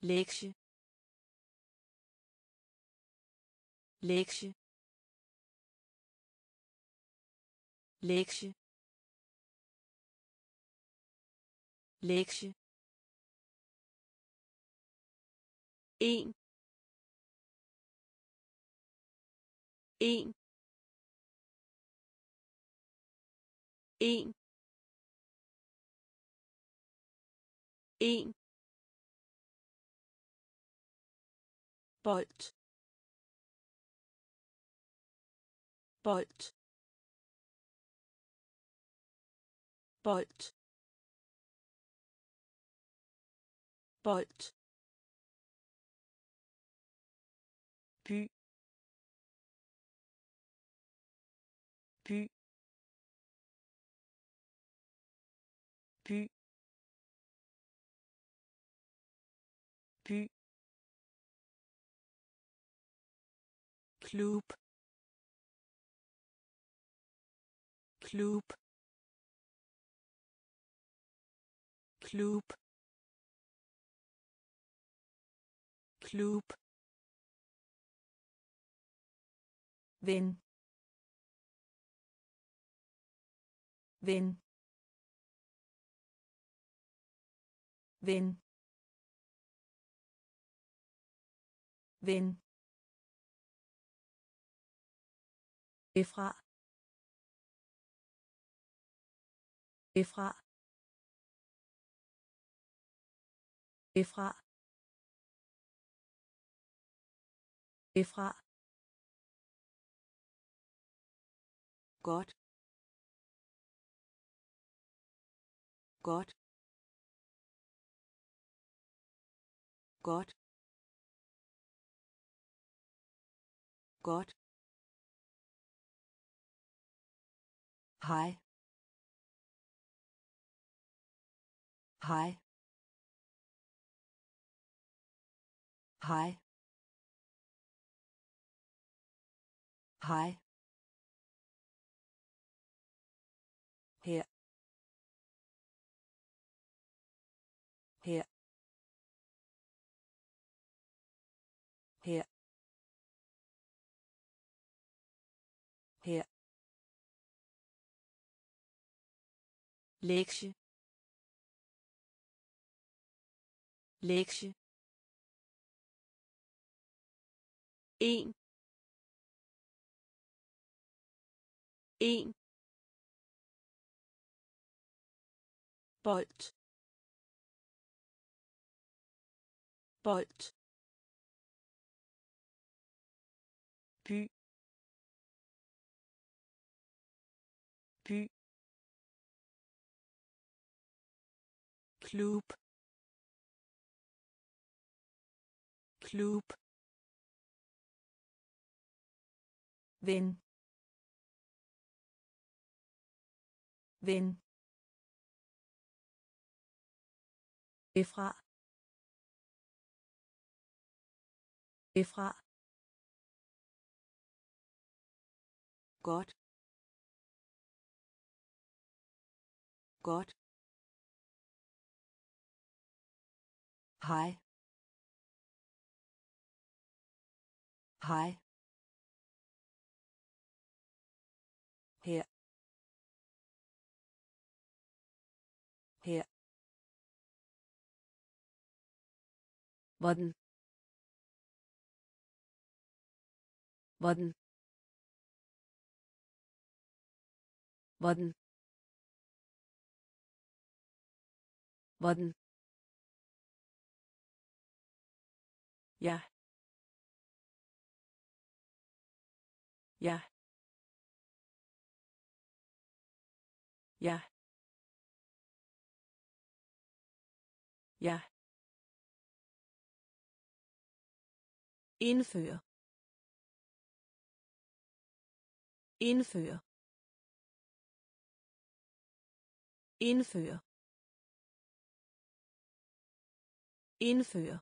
lektie lektie lektie lektie een een een een bold bold bold bold by by by by klub klub klub klub ven ven ven ven Efra Efra Efra Efra godt godt godt godt hej hej hej hej her her her her lektie lektie een een bold bold by by klub klub ven ven Efra Efra godt godt hej hej her her hvordan hvordan hvordan hvordan ja ja ja ja indføre indføre indføre indføre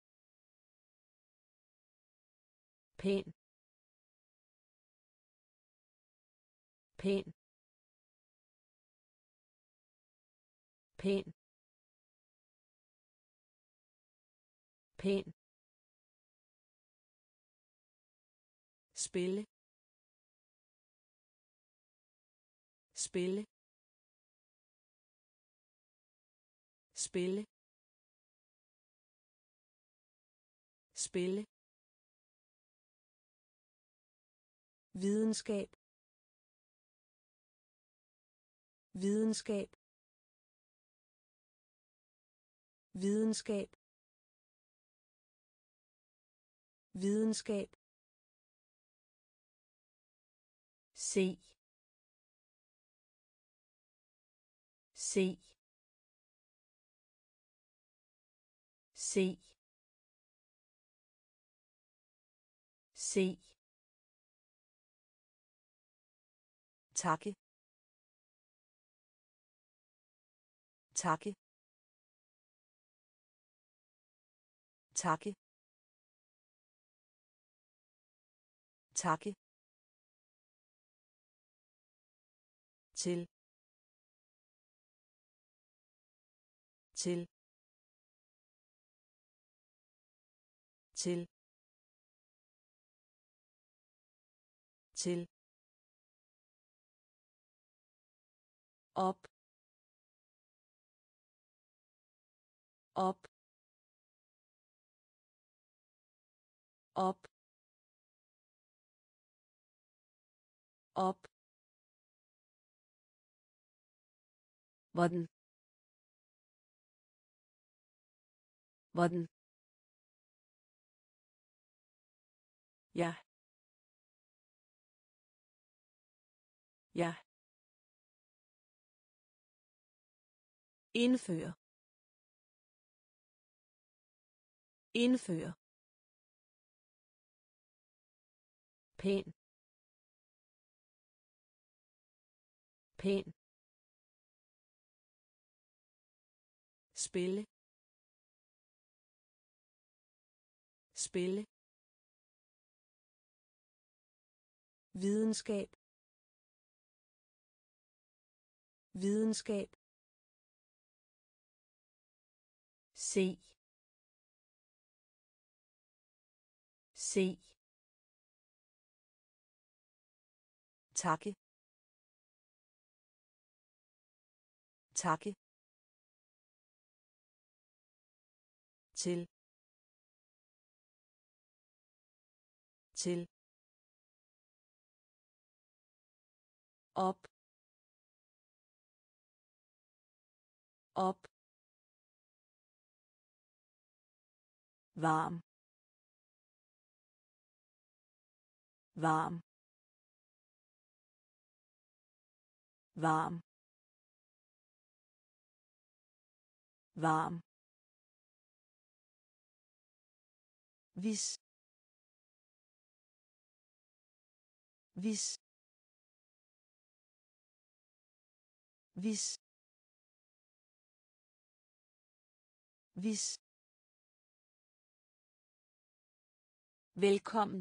pæn pæn pæn pæn, spille, spille, spille, spille, videnskab, videnskab, videnskab, videnskab, se, se, se, se, takke, takke, takke, takke, til, til, til, til, op, op, op, op, hvordan, hvordan, ja, ja, indføre, indføre, pæn, pæn, spille, spille, videnskab, videnskab, se, se, takke, takke, til, til, op, op, varm, varm, varm, varm, hvis, hvis, hvis, hvis, velkommen,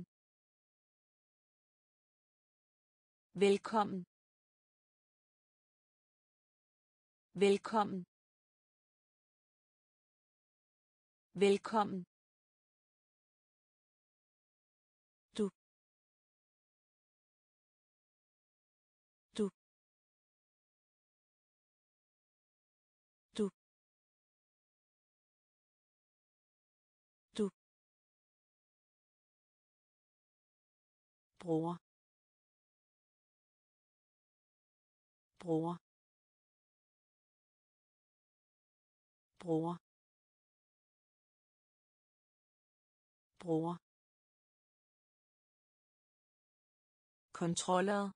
velkommen, velkommen, velkommen, du, du, du, du, bror, bror, bror, bror, kontroller,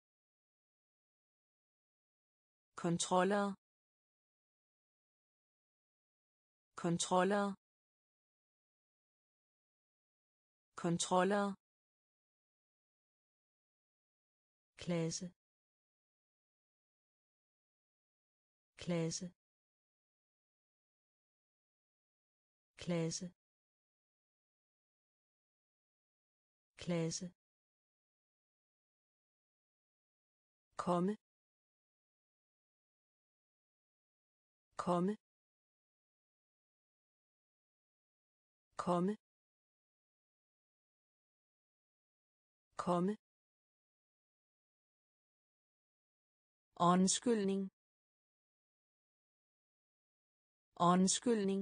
kontroller, kontroller, kontroller, klasse, klasse, klasse, klasse, komme, komme, komme, komme, undskyldning, undskyldning,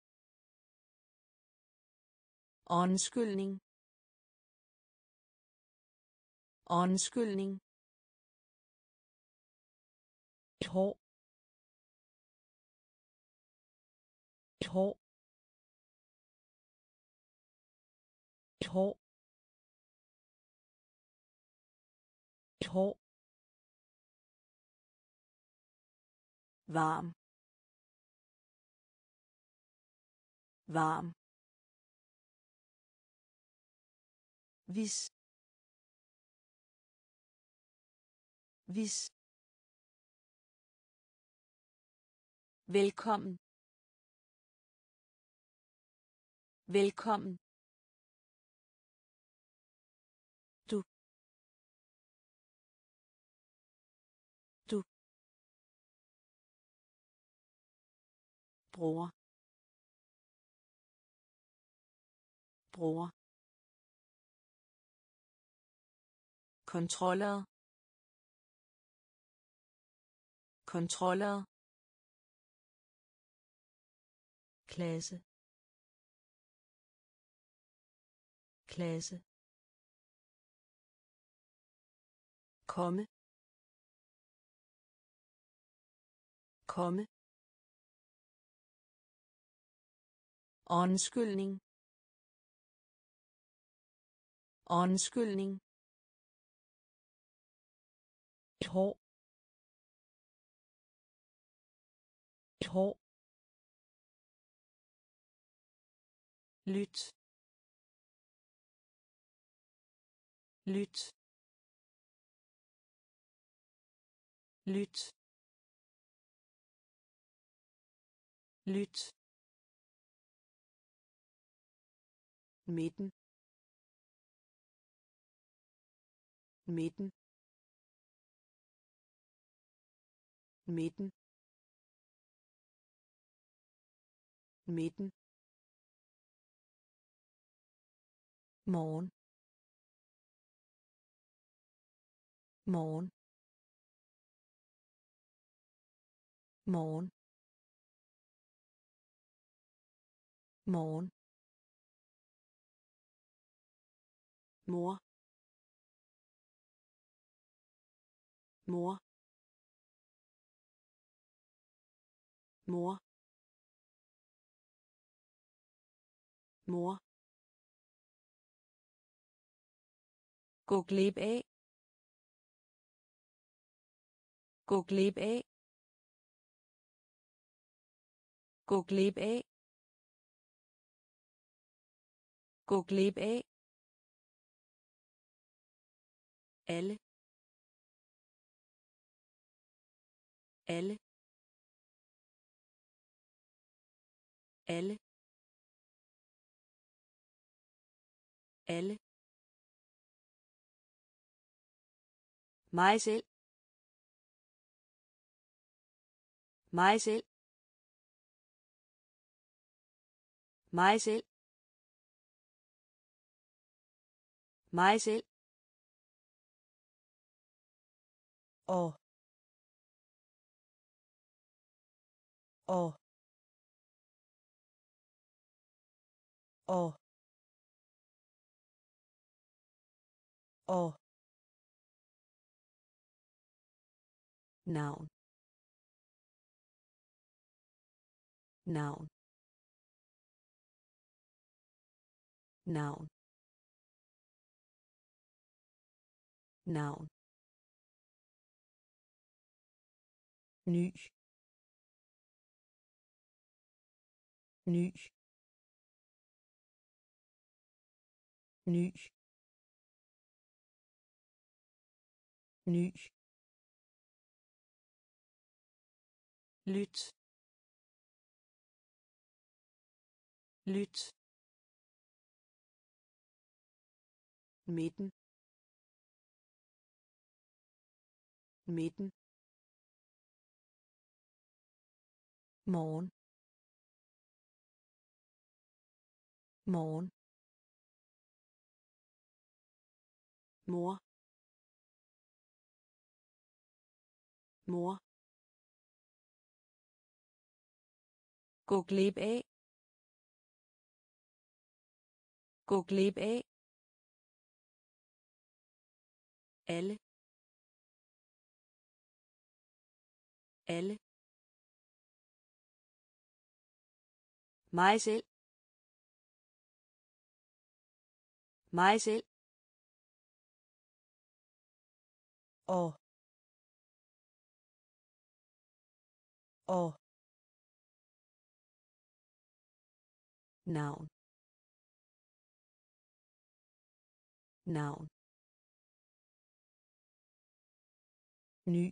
undskyldning, undskyldning, et hår, et hår, et hår, et hår, varm, varm, vis, vis, velkommen, velkommen, du, du, bror, bror, kontroller, kontroller, klasse, klasse, komme, komme, undskyldning, undskyldning, et hår, et hår, lyt, lyt, lyt, lyt, midten, midten, midten, midten, morgen, morgen, morgen, morgen, mor, mor, mor, mor, gå glip af, gå glip af, gå glip af, gå glip af, alle, alle, alle, alle, mig selv, mig selv, mig selv, mig selv, og, og, og, og, navn, navn, navn, navn, ny, ny, ny, ny, lyt, lyt, midten, midten, morgen, morgen, mor, mor, gå glip af, gå glip af, alle, alle, mig selv, mig selv, og navn, navn, ny,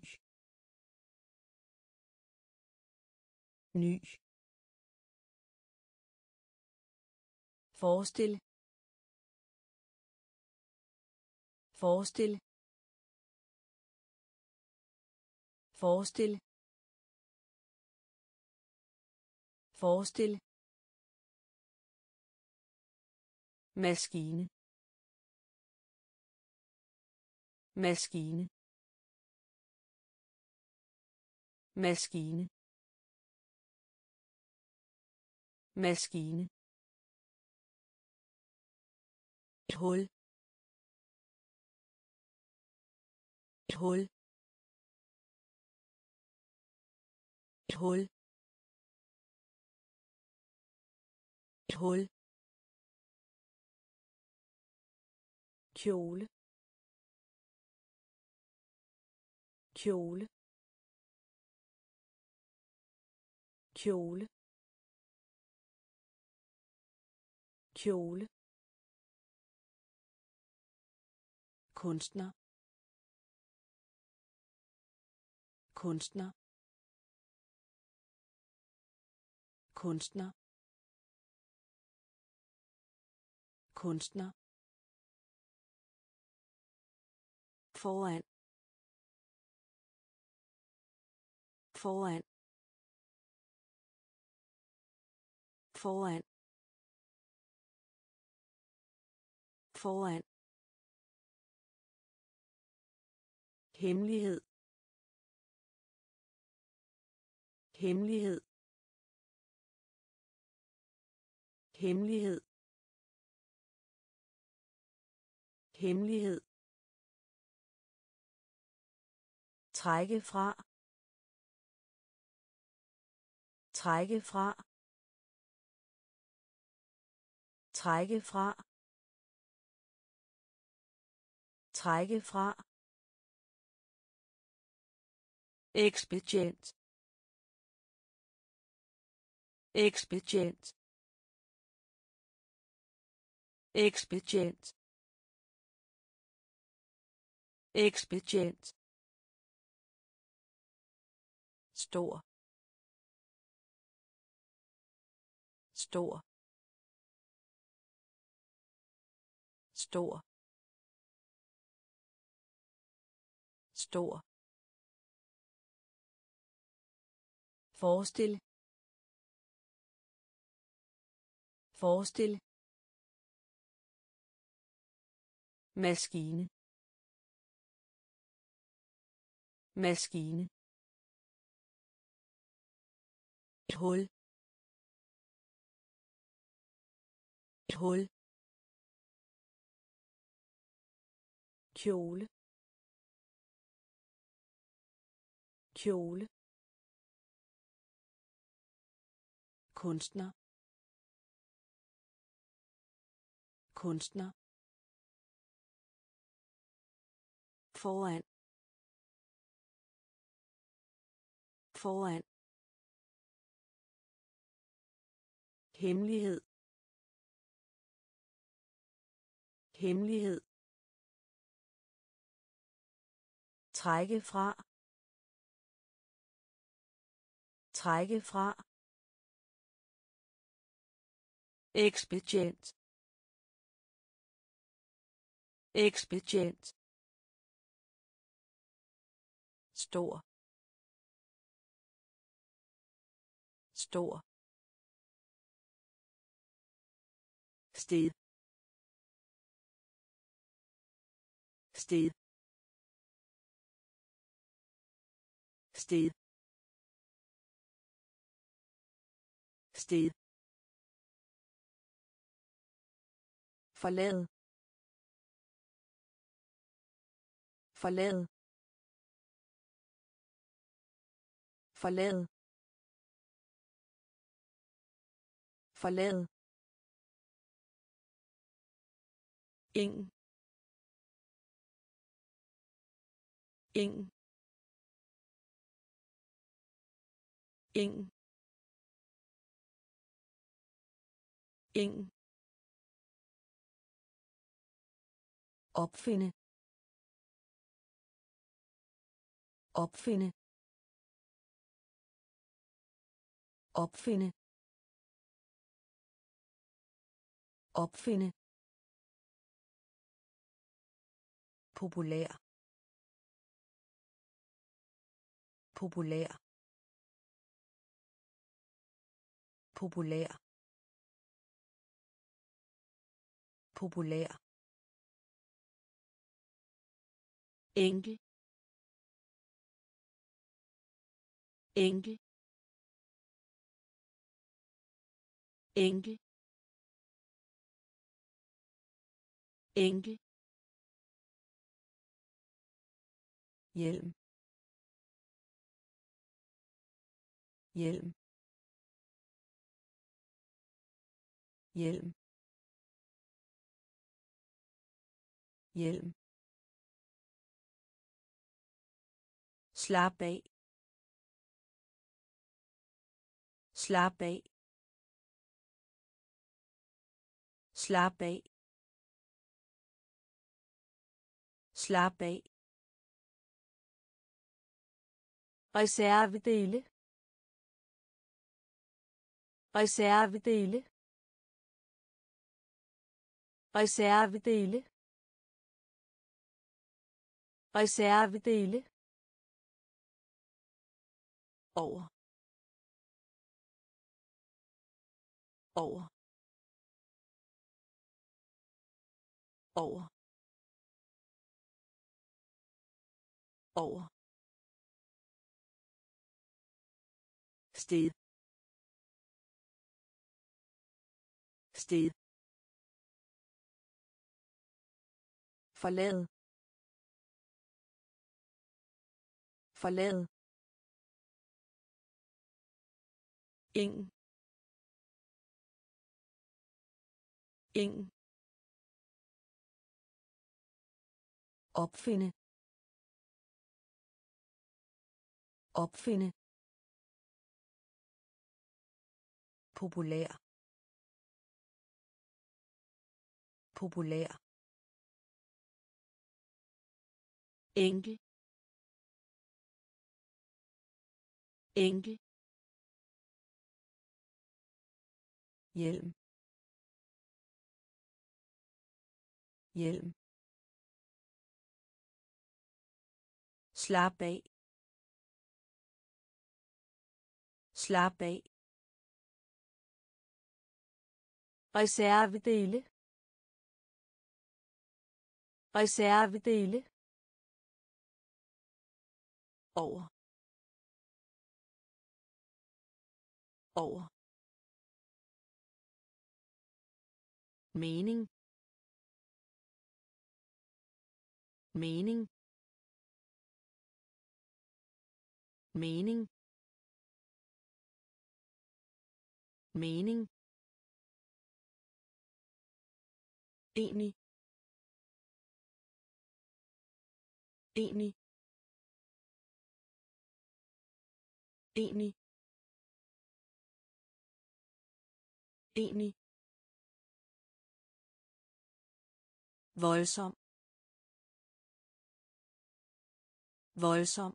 ny, forestil, forestil, forestil, forestil, maskine, maskine, maskine, maskine, et hul, et hul, et hul, et hul, kjole, kjole, kjole, kjole, kunstner, kunstner, kunstner, kunstner, foran, foran, foran, foran, hemmelighed, hemmelighed, hemmelighed, hemmelighed, trække fra, trække fra, trække fra, trække fra, ekspedient, ekspedient, ekspedient, ekspedient, stor, stor, stor, stor, forestil, forestil, maskine, maskine, et hul, et hul, kjole, kjole, kunstner, kunstner, foran, foran, hemmelighed, hemmelighed, trække fra, trække fra, ekspedient, ekspedient, stor, stor, sted sted sted sted forlade forlade forlade forlade ingen ingen ingen ingen opfinde opfinde opfinde opfinde populær populær populær populær enkel enkel enkel enkel hjelm hjelm hjelm hjelm slap af slap af slap af slap af reservedele reservedele reservedele reservedele over over over over sted sted forlade forlade ingen ingen opfinde opfinde populær populær enkel enkel hjelm hjelm slap af slap af reservedele reservedele over over mening mening mening mening enig enig enig enig voldsom voldsom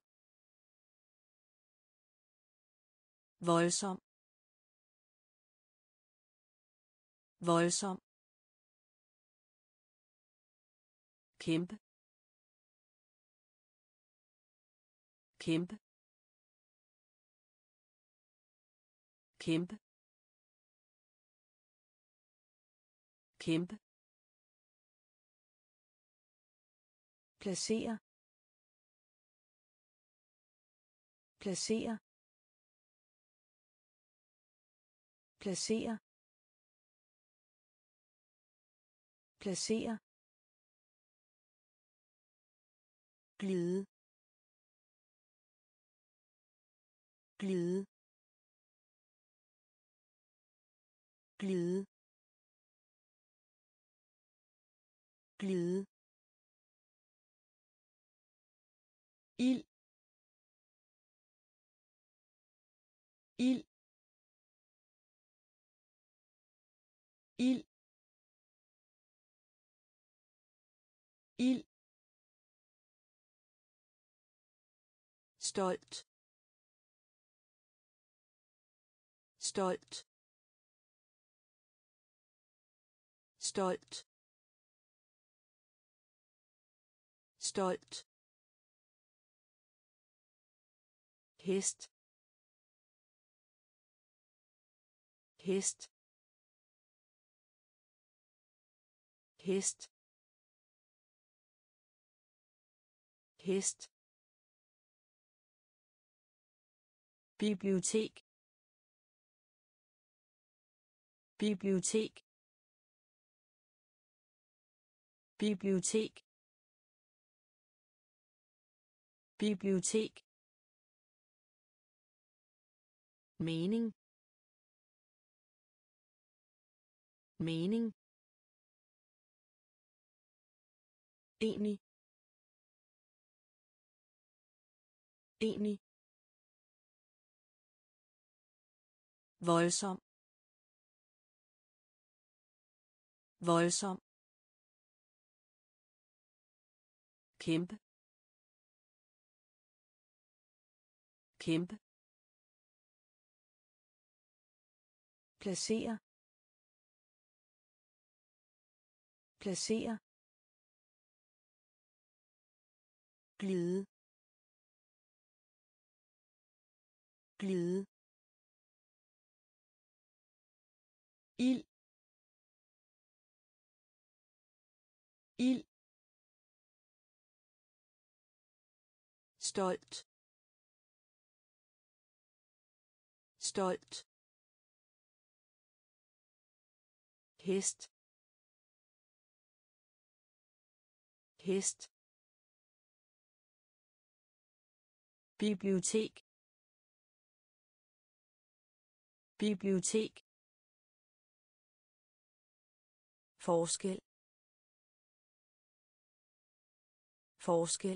voldsom voldsom kæmpe kæmpe kæmpe kæmpe, placere, placere, placere, placere, glide, glide, glide, glide, ild, ild, ild, ild, stolt, stolt, stolt, stolt, hest, hest, hest, hest, bibliotek, bibliotek, bibliotek, bibliotek, mening, mening, enig, enig, voldsom, voldsom, kæmpe, kæmpe, placere, placere, glide, glide, ild, ild, stolt, stolt, hest, hest, bibliotek, bibliotek, forskel, forskel,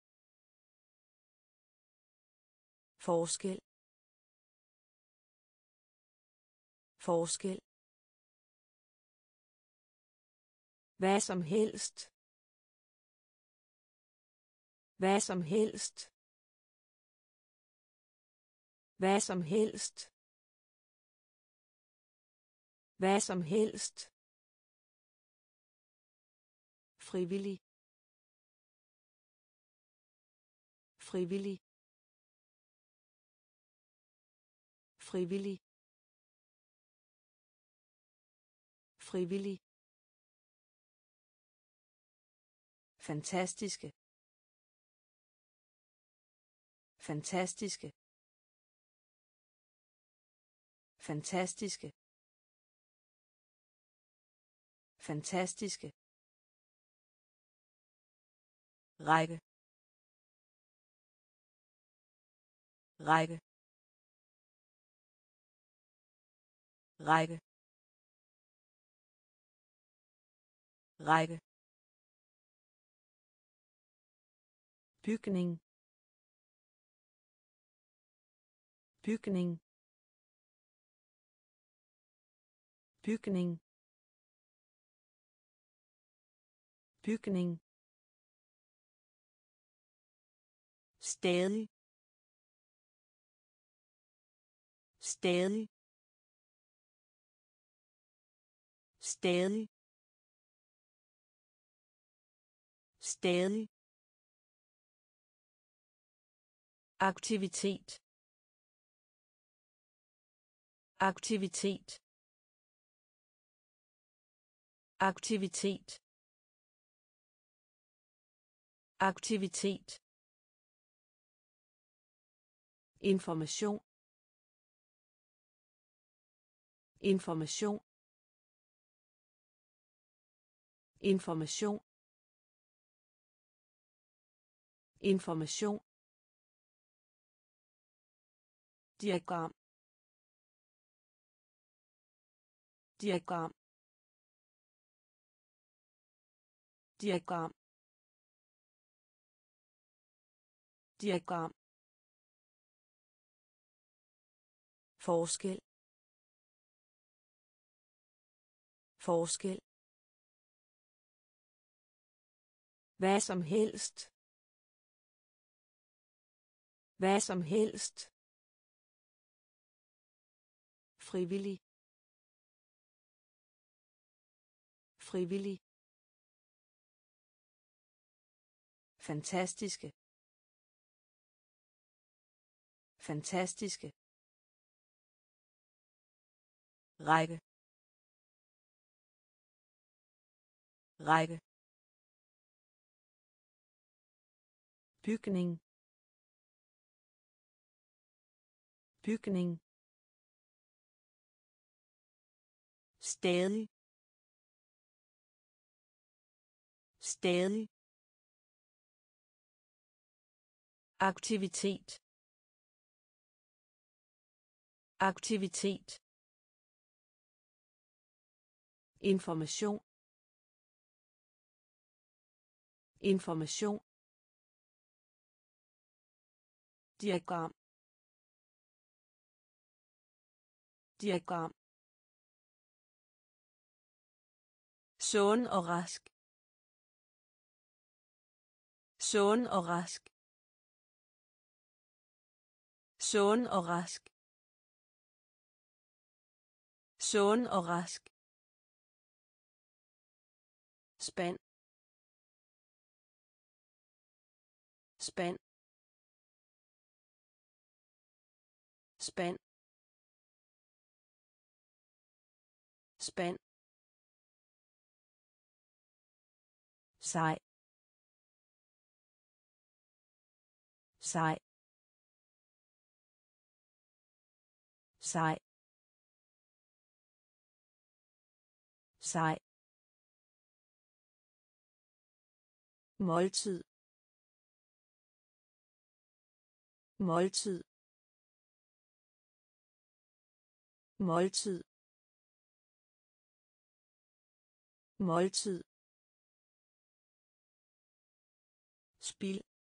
forskel, forskel, hvad som helst, hvad som helst, hvad som helst, hvad som helst, frivillig, frivillig, frivillig, frivillig, fantastiske, fantastiske, fantastiske, fantastiske, række, række, række, række, bygning, bygning, bygning, bygning, stadig, stadig, stadig, stadig, aktivitet, aktivitet, aktivitet aktivitet information information information information diagram diagram diagram diagram forskel forskel hvad som helst hvad som helst frivillig frivillig fantastiske fantastiske række række bygning bygning stadig stadig aktivitet aktivitet information information diagram diagram sund og rask sund og rask sund og rask sund og rask spand spand spand spand sej sej sej sej måltid måltid måltid måltid spil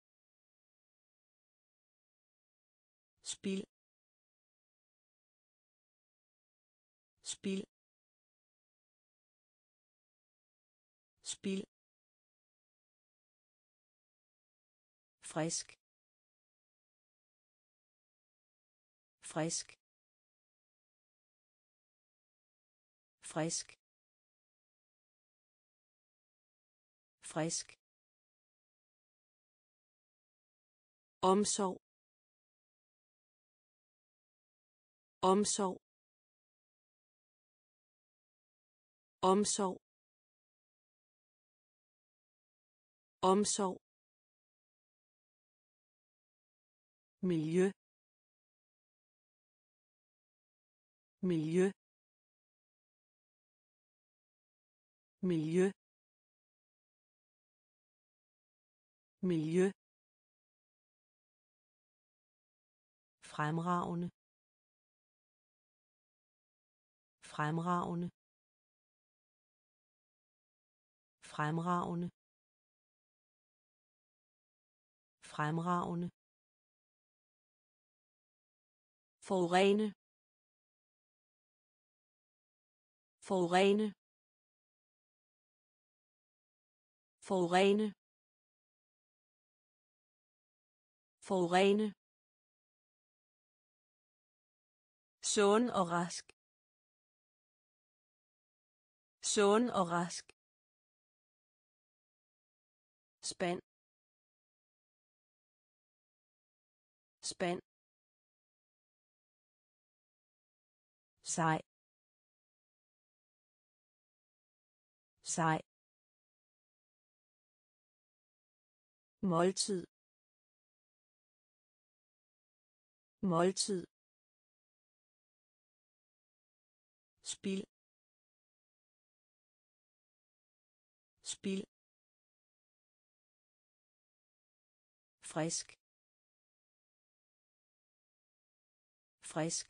spil spil spil frisk frisk frisk frisk omsorg omsorg omsorg omsorg miljø miljø miljø miljø fremragende fremragende fremragende fremragende forurene forurene forurene forurene sund og rask sund og rask spand spand sej sej, måltid, måltid, spil, spil, frisk, frisk,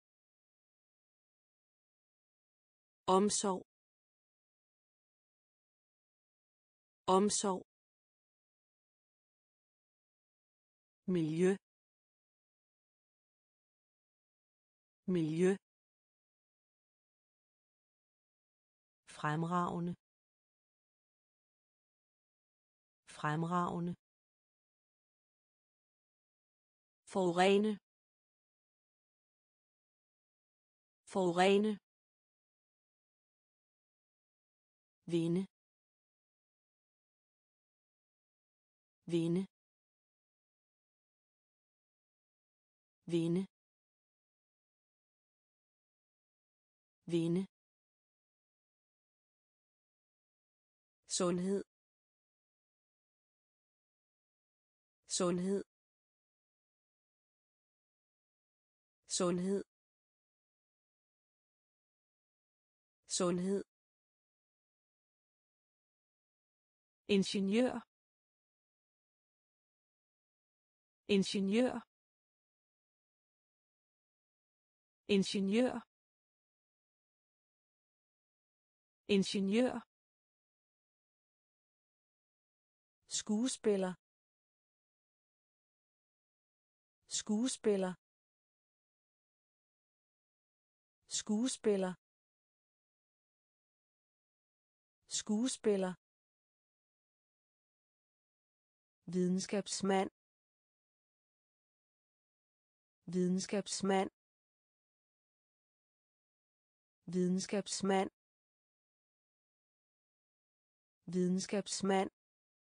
omsorg, omsorg, miljø, miljø, fremragende, fremragende, forurene, forurene, vinde, vinde, vinde, vinde, sundhed, sundhed, sundhed, sundhed, ingeniør, ingeniør, ingeniør, ingeniør, skuespiller, skuespiller, skuespiller, skuespiller, videnskabsmand, videnskabsmand, videnskabsmand, videnskabsmand,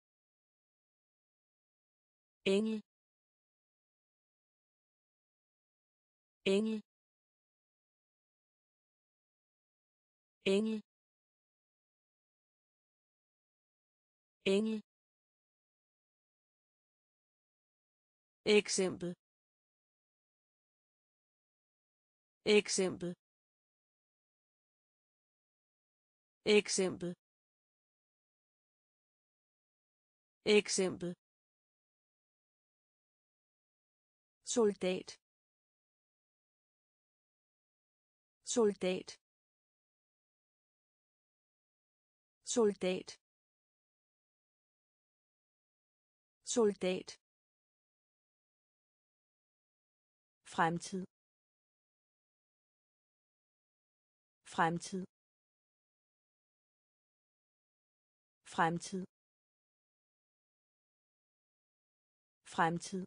engel, engel, engel, engel, eksempel, eksempel, eksempel, eksempel, soldat, soldat, soldat, soldat, fremtid, fremtid, fremtid, fremtid,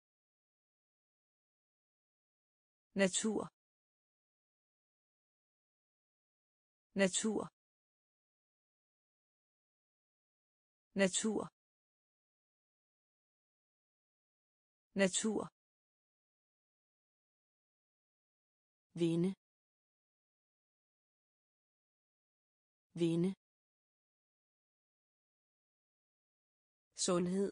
natur, natur, natur, natur, vinde, vinde, sundhed,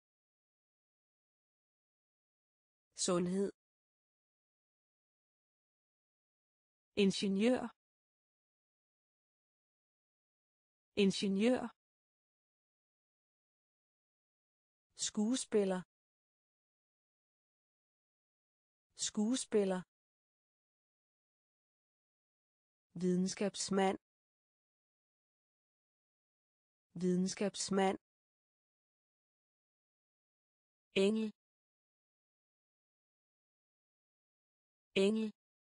sundhed, ingeniør, ingeniør, skuespiller, skuespiller, videnskabsmand, videnskabsmand, engel, engel,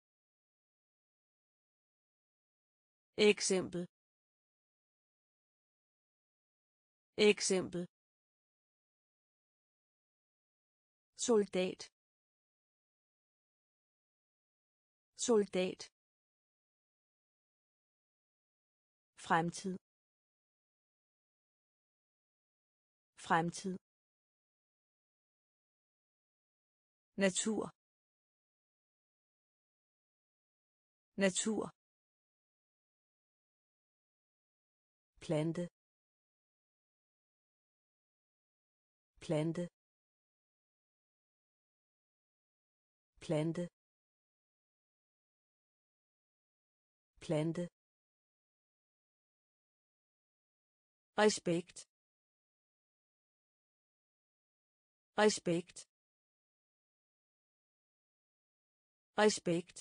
eksempel, eksempel, soldat, soldat, fremtid, fremtid, natur, natur, plante, plante, plante, plante, respekt, respekt, respekt,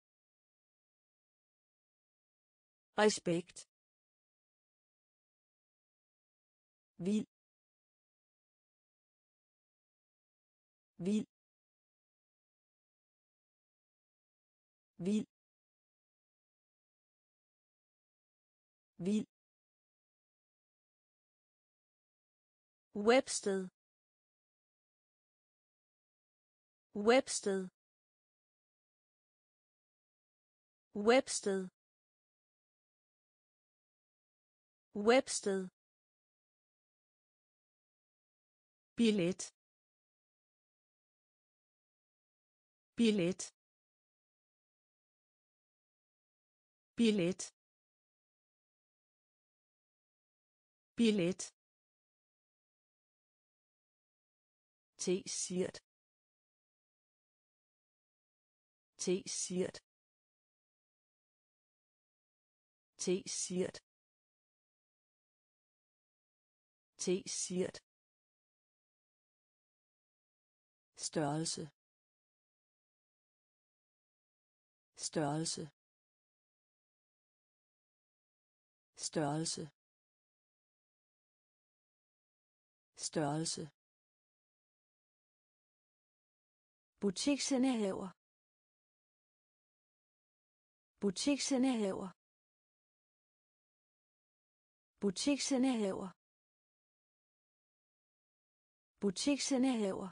respekt, vild, vild, vild, vild, Websted, Websted, Websted, Websted, billet, billet, billet, billet, T-shirt, T-shirt, T-shirt, T-shirt, størrelse, størrelse, størrelse, størrelse, butiksindehaver, butiksindehaver, butiksindehaver, butiksindehaver,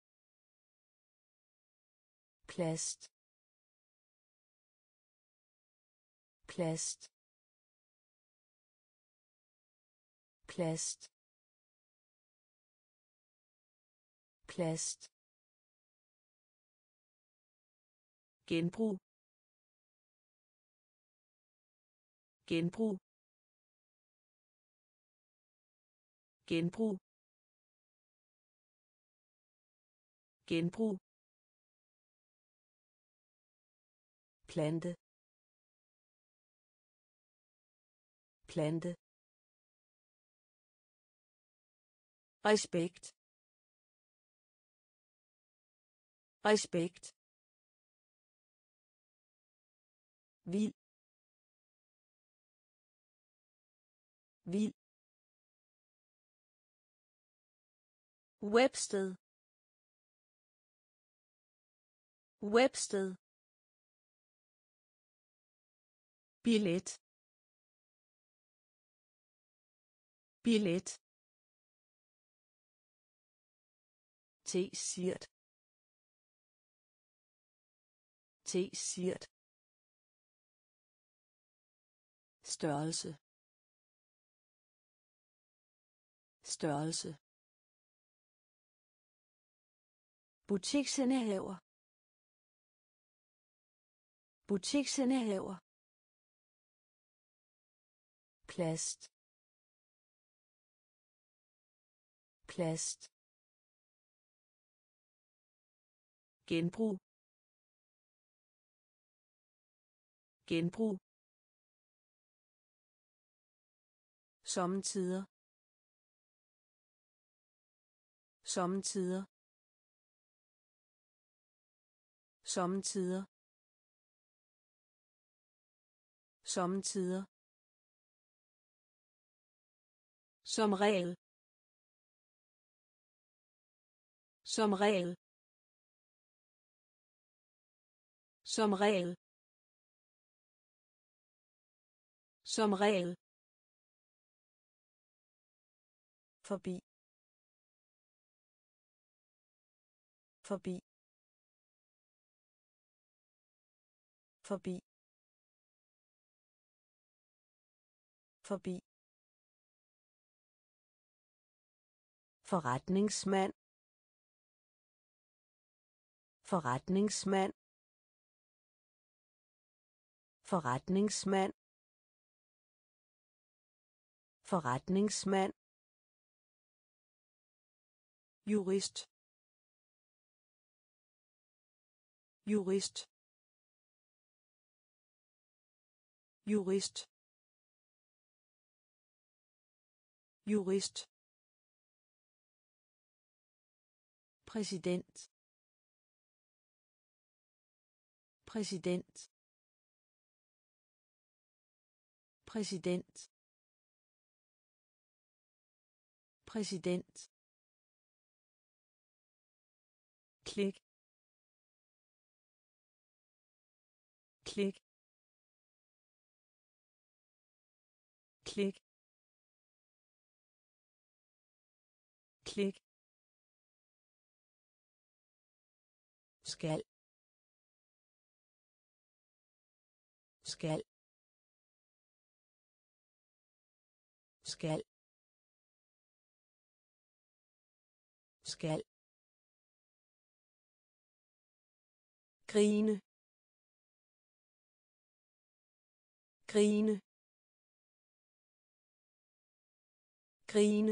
plast, plast, plast, plast, genbrug, genbrug, genbrug, genbrug, plante, plante, respekt, respekt, vild, vild, Websted, Websted, billet, billet, T-shirt, T-shirt, størrelse, størrelse, butiksindehaver, butiksindehaver, plast, plast, genbrug, genbrug, sommetider, sommetider, sommetider, sommetider, som regel, som regel, som regel, som regel, forbi, forbi, forbi, forbi, forretningsmand, forretningsmand, forretningsmand, Forretningsmand. Jurist. Jurist. Jurist. Jurist. Præsident. Præsident. Præsident. Præsident. Klik. Klik. Klik. Klik. Skal. Skal. Skal. Skal. Grine. Grine. Grine.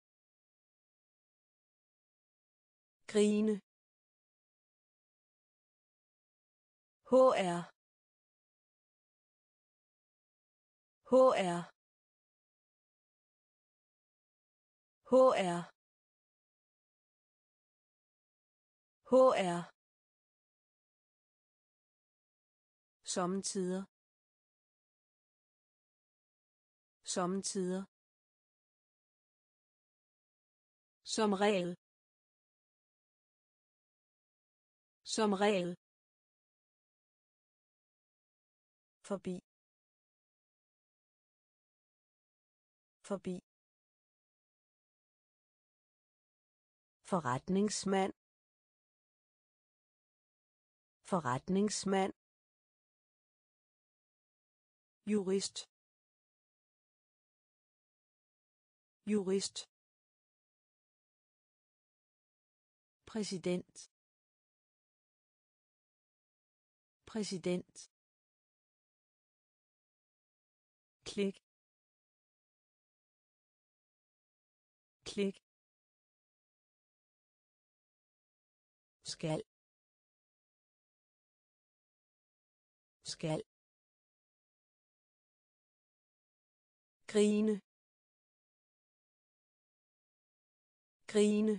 Grine. HR. HR. HR. HR. Sommetider. Sommetider. Som regel. Som regel. Forbi. Forbi. Forretningsmand. Forretningsmand. Jurist. Jurist. Præsident. Præsident. Klik. Klik. Skal. Skal. Grine. Grine.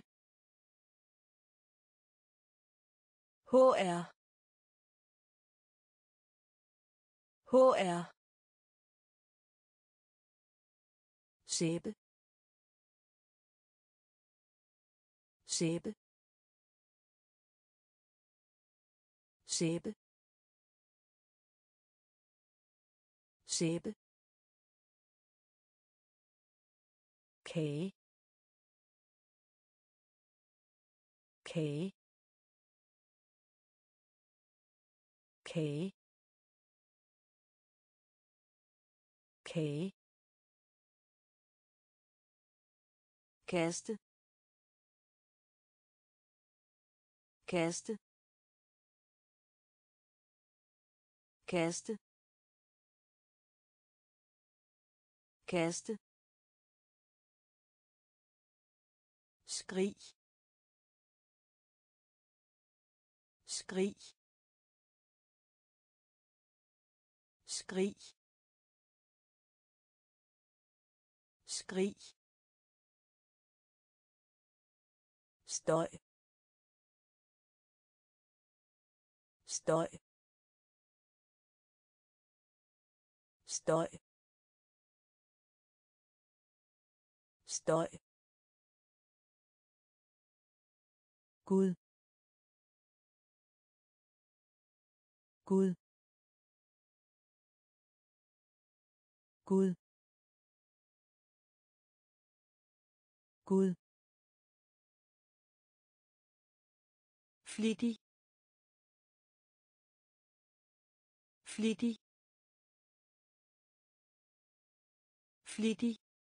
HR. HR. Sæbe. Sæbe. Sæbe. Sæbe. Kage. Kage. Kage. Kage. Kaste. Kaste. Kaste. Kaste. Skrig. Skrig. Skrig. Skrig. Støj. Støj. Støj. Støj. Gud. Gud. Gud. Gud. Flittig. Flittig. Flittig.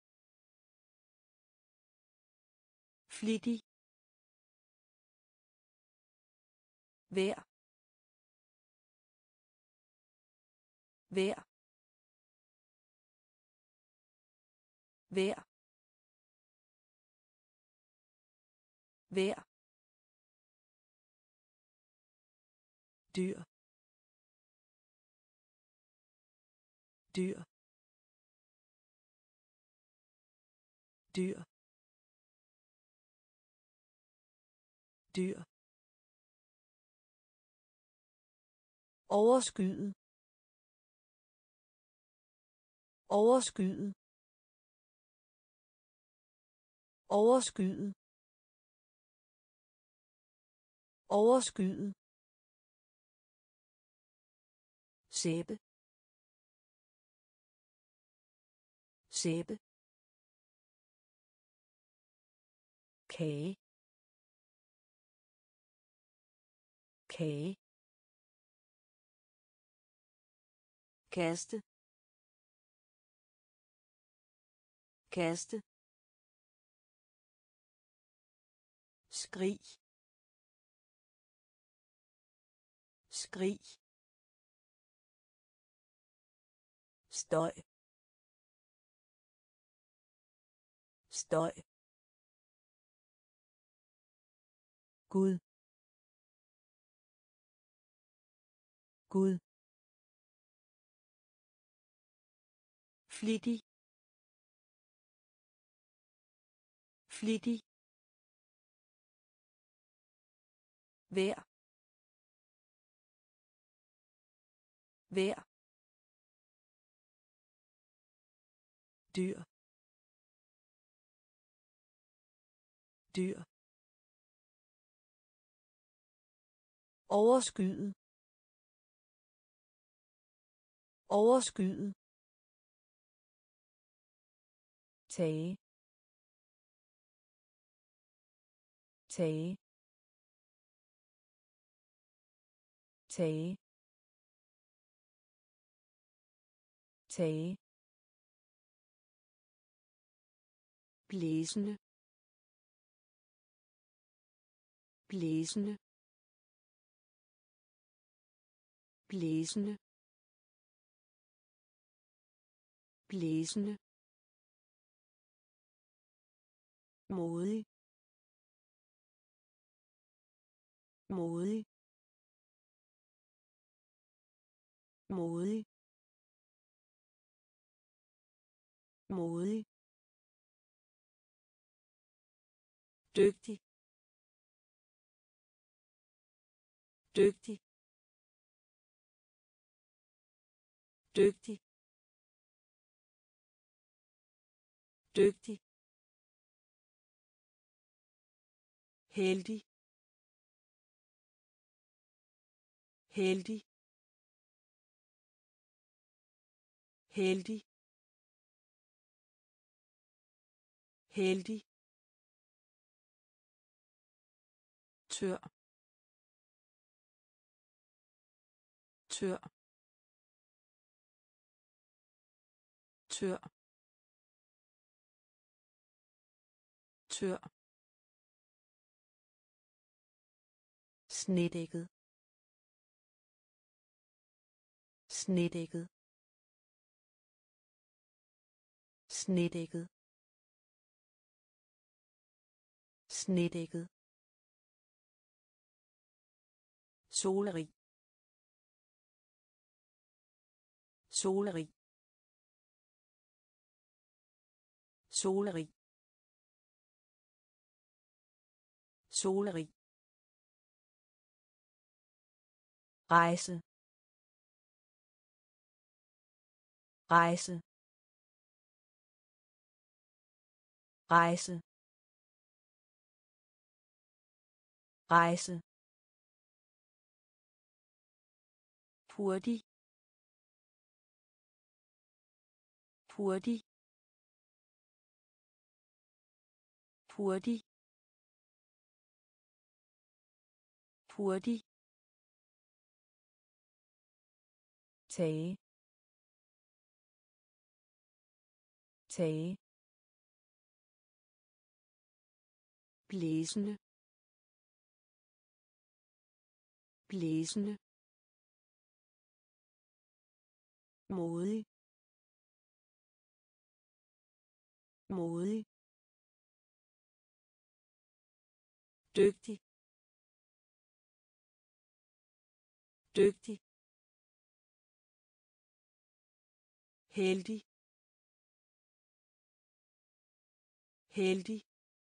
Flittig. Vær. Vær. vejr, vejr, dyr, dyr, dyr, dyr, overskyet, overskyet, overskyet, overskyet, sæbe, sæbe, kage, kage, kaste, kaste, skrig, skrig, støj, støj, Gud, Gud, flittig, flittig, vejr, vejr, dyr, dyr, overskyet, overskyet, tage, tage, tage, tage, blæsende, blæsende, blæsende, blæsende, modig, modig, modig, modig, dygtig, dygtig, dygtig, dygtig, heldig, heldig, heldig, heldig, tør, tør, tør, tør, snedækket, snedækket, snedækket, snedækket, solerig, solerig, solerig, solerig, rejse, rejse, rejse, rejse, hurtig, hurtig, hurtig, hurtig, tage, tage, blæsende, blæsende, modig, modig, dygtig, dygtig, heldig, heldig,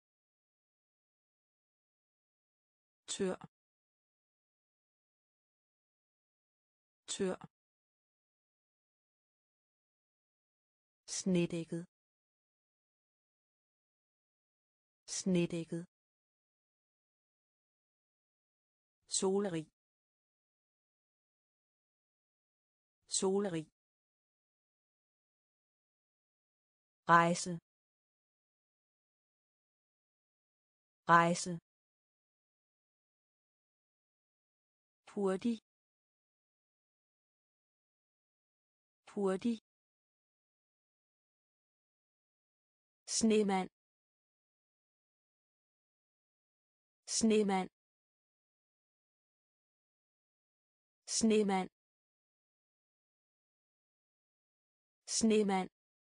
tør, tør, snedækket, snedækket, solerig, solerig, rejse, rejse, hurtig, hurtig, snemand, snemand, snemand, snemand,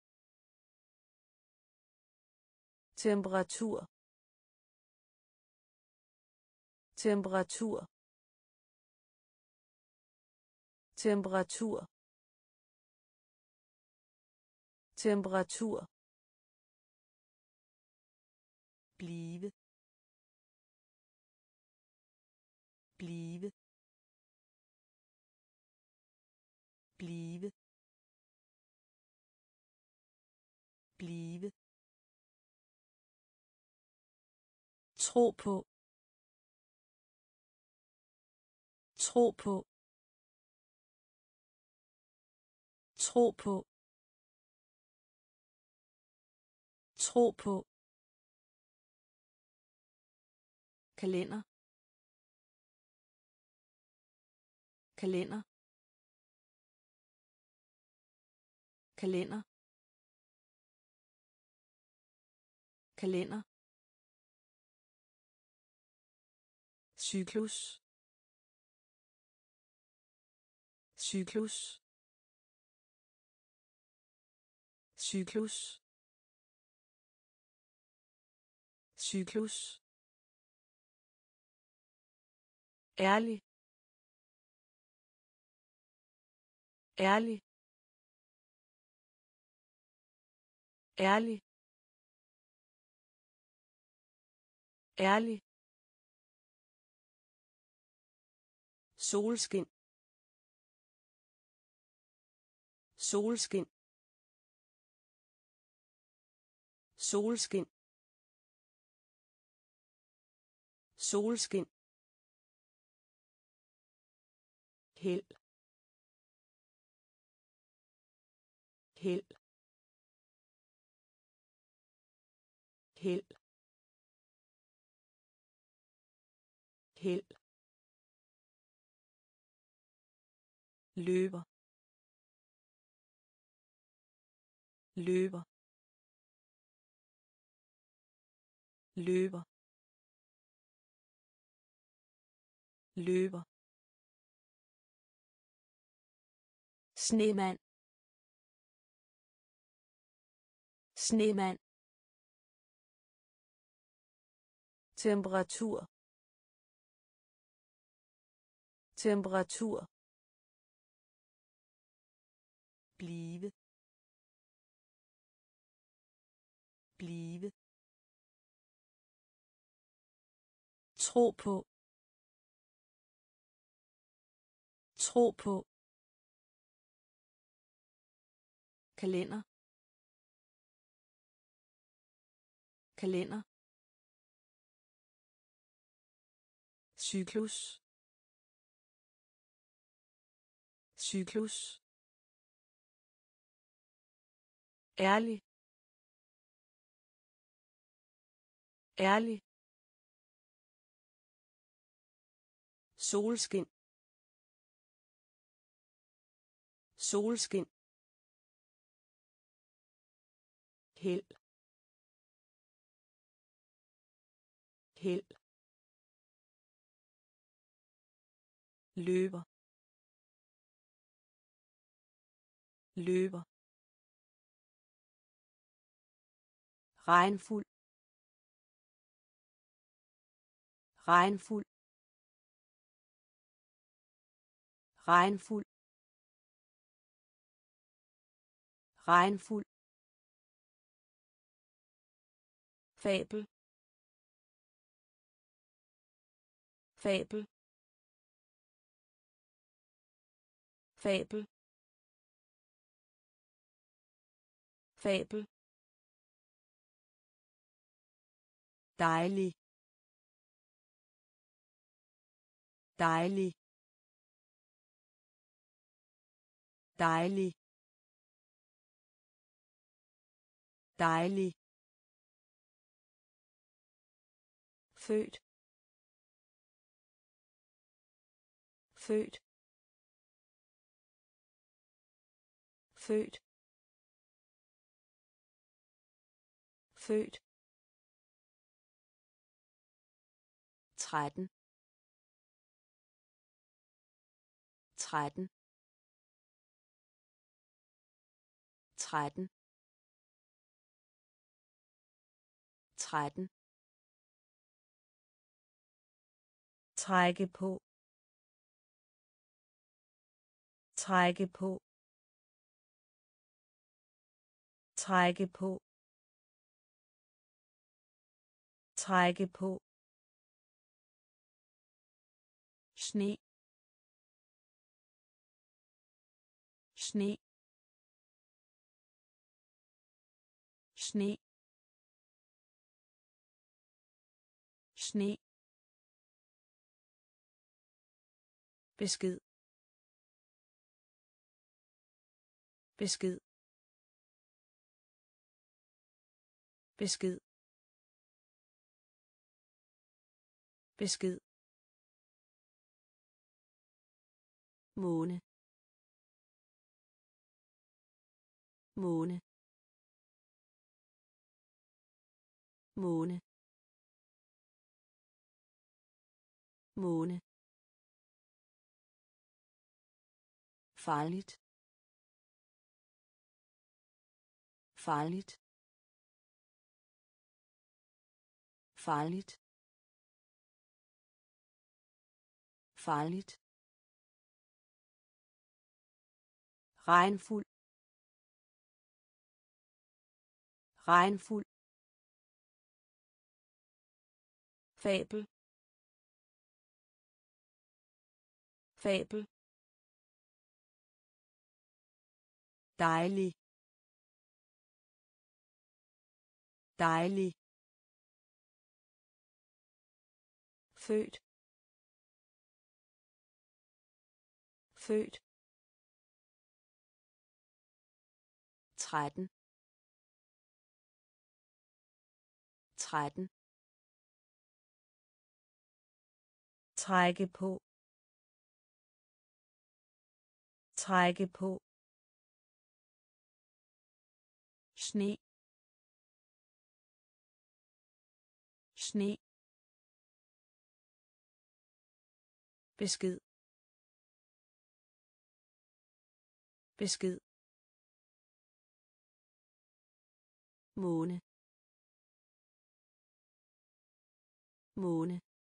temperatur, temperatur, temperatur, temperatur, blive, blive, blive, blive, tro på, tro på, tro på, tro på, kalender, kalender, kalender, kalender, cyklus, cyklus, cyklus, cyklus, ærlig, ærlig, ærlig, ærlig, solskin, solskin, solskin, solskin, held, held, held, held, løber, løber, løber, løber, snemand, snemand, temperatur, temperatur, blive, blive, tro på, tro på, kalender, kalender, cyklus, cyklus, ærlig, ærlig, solskin, solskin, held, held, løber, løber, regnfuld regnfuld regnfuld regnfuld fabel fabel fabel fabel dejlig dejlig dejlig dejlig født født født født 13 13 13 13 trække på trække på trække på trække på sne sne sne sne besked besked besked besked måne måne måne måne farligt farligt farligt farligt regnfuld regnfuld fabel fabel dejlig dejlig født født 13 13 trække på trække på sne sne besked besked måne måne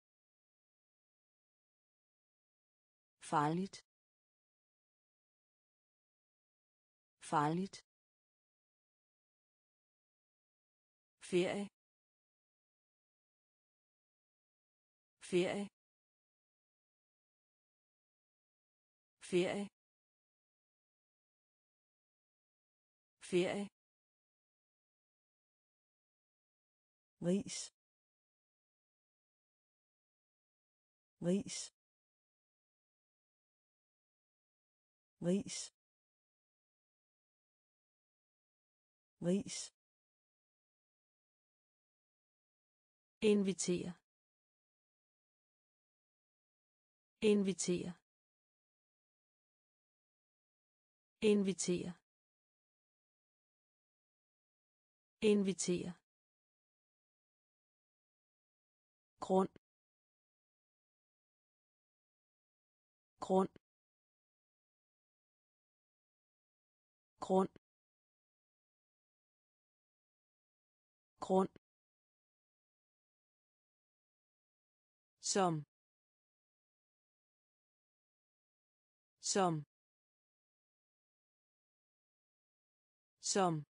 farligt farligt ferie ferie ferie ferie ris ris ris ris invitere invitere invitere invitere grund grund grund grund, som, som, som,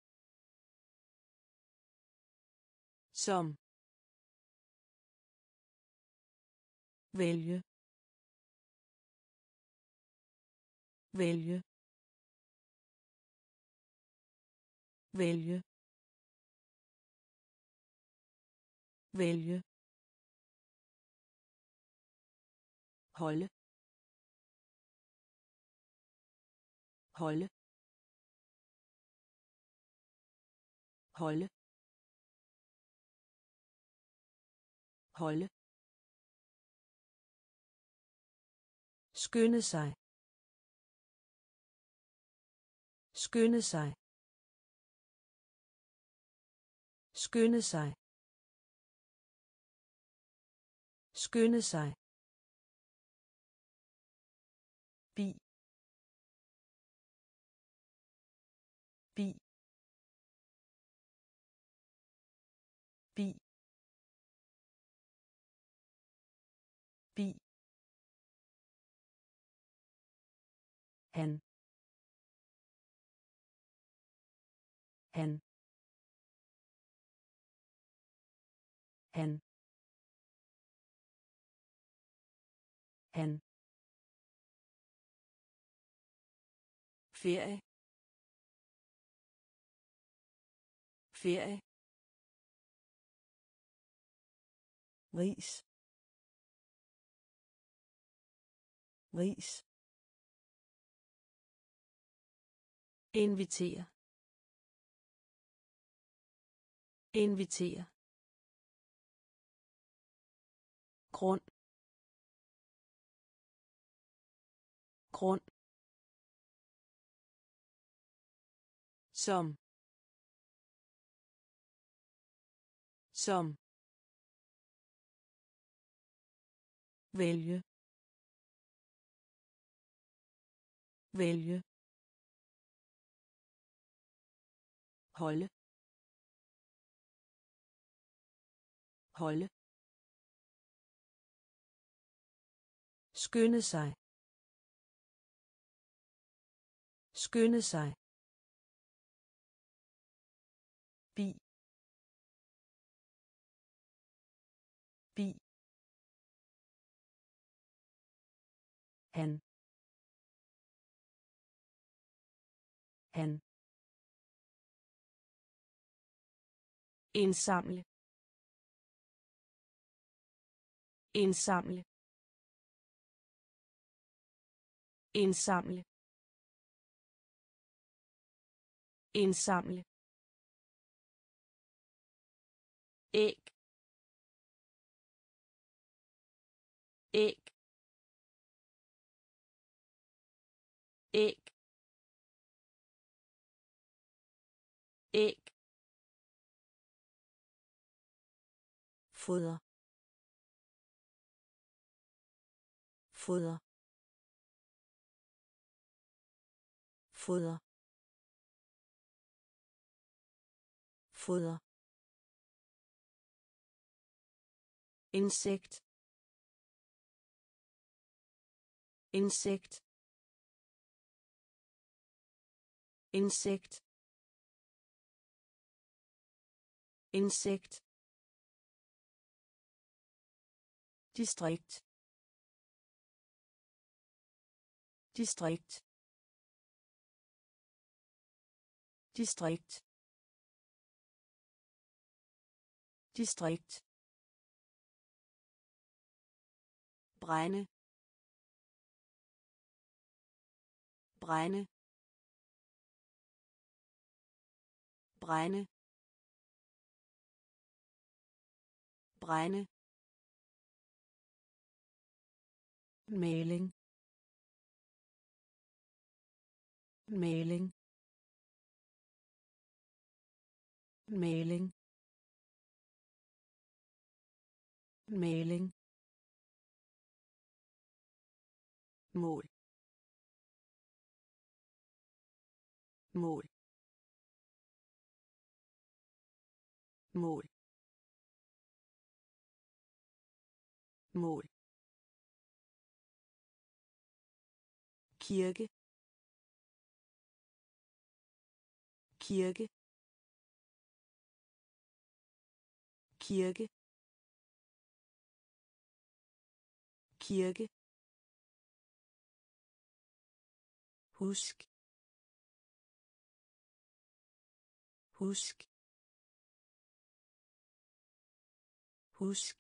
som, vælge, vælge, vælge, vælge, holde, holde, holde, holde, skynde sig, skynde sig, skynde sig, skynde sig, bi, bi, bi, bi, han, han, han, han, ferie, ferie, ris, ris, invitere, invitere, grund, grund, som, som, vælge, vælge, holde, holde, skynde sig, skynde sig, bi, bi, han, han, indsamle, indsamle, indsamle, indsamle, æg, æg, æg, æg, foder, foder, foder, foder, insekt, insekt, insekt, insekt, distrikt, distrikt, distrikt, distrikt, brænde, brænde, brænde, brænde, maling, maling, maling, maling, mål, mål, mål, mål, kirke, kirke, kirke, kirke, husk, husk, husk,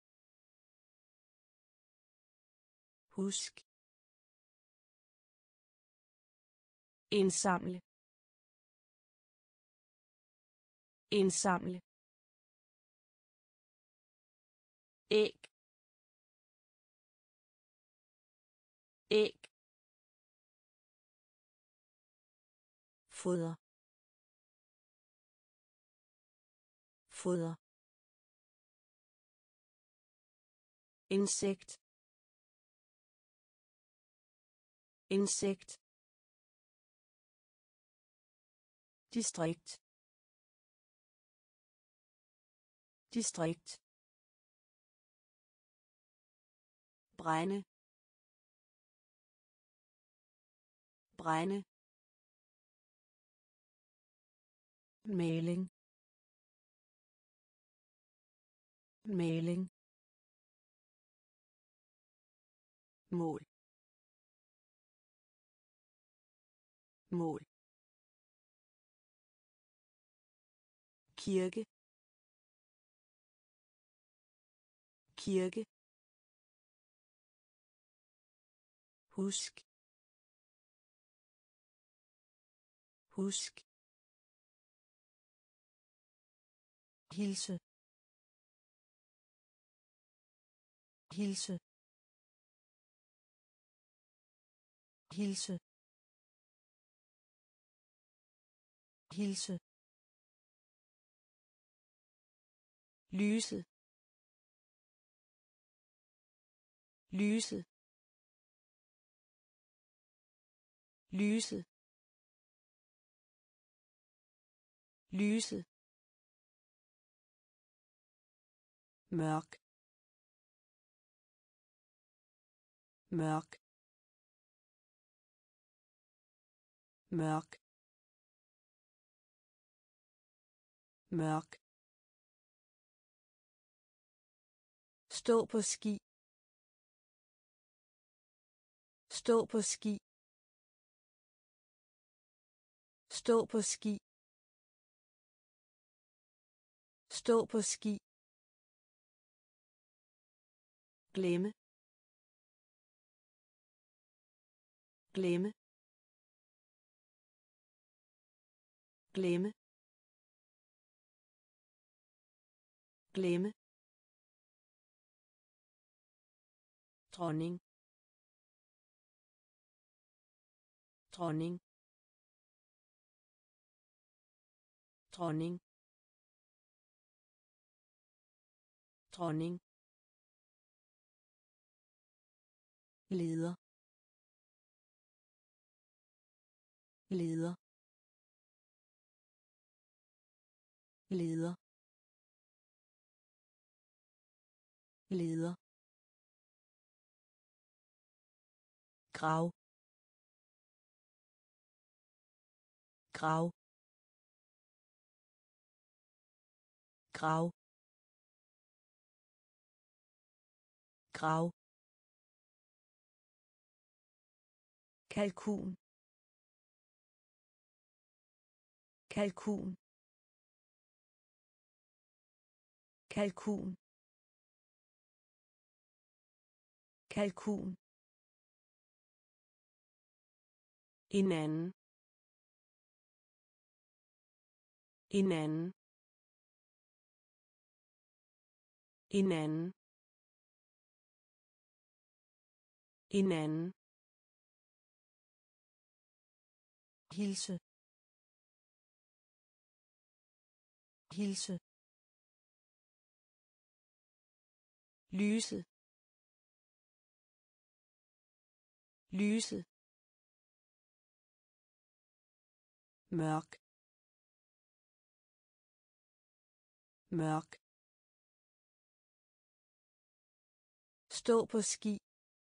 husk, indsamle, indsamle, æg, æg, foder, foder, insekt, insekt, distrikt, distrikt, brænde, brænde, maling, maling, mål, mål, kirke, kirke, husk, husk, hilse, hilse, hilse, hilse, lyse, lyse, lyse, lyse, mørk, mørk, mørk, mørk, stå på ski, stå på ski, stå på ski, stå på ski, glemme, glemme, glemme, glemme, dronning, dronning, dronning, dronning, leder, leder, leder, leder, grav, grav, grav, grav, kalkun, kalkun, kalkun, kalkun, hinanden, hinanden, hinanden, hinanden, hilse, hilse, lyse, lyse, mørk, mørk, stå på ski,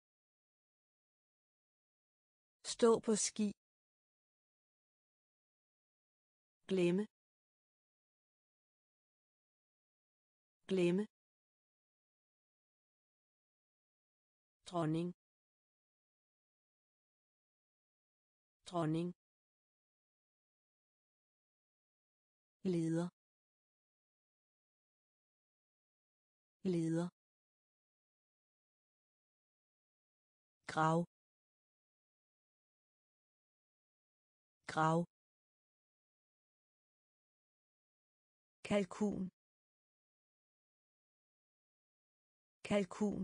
stå på ski, glemme, glemme, dronning, dronning, leder, leder, grav, grav, kalkun, kalkun,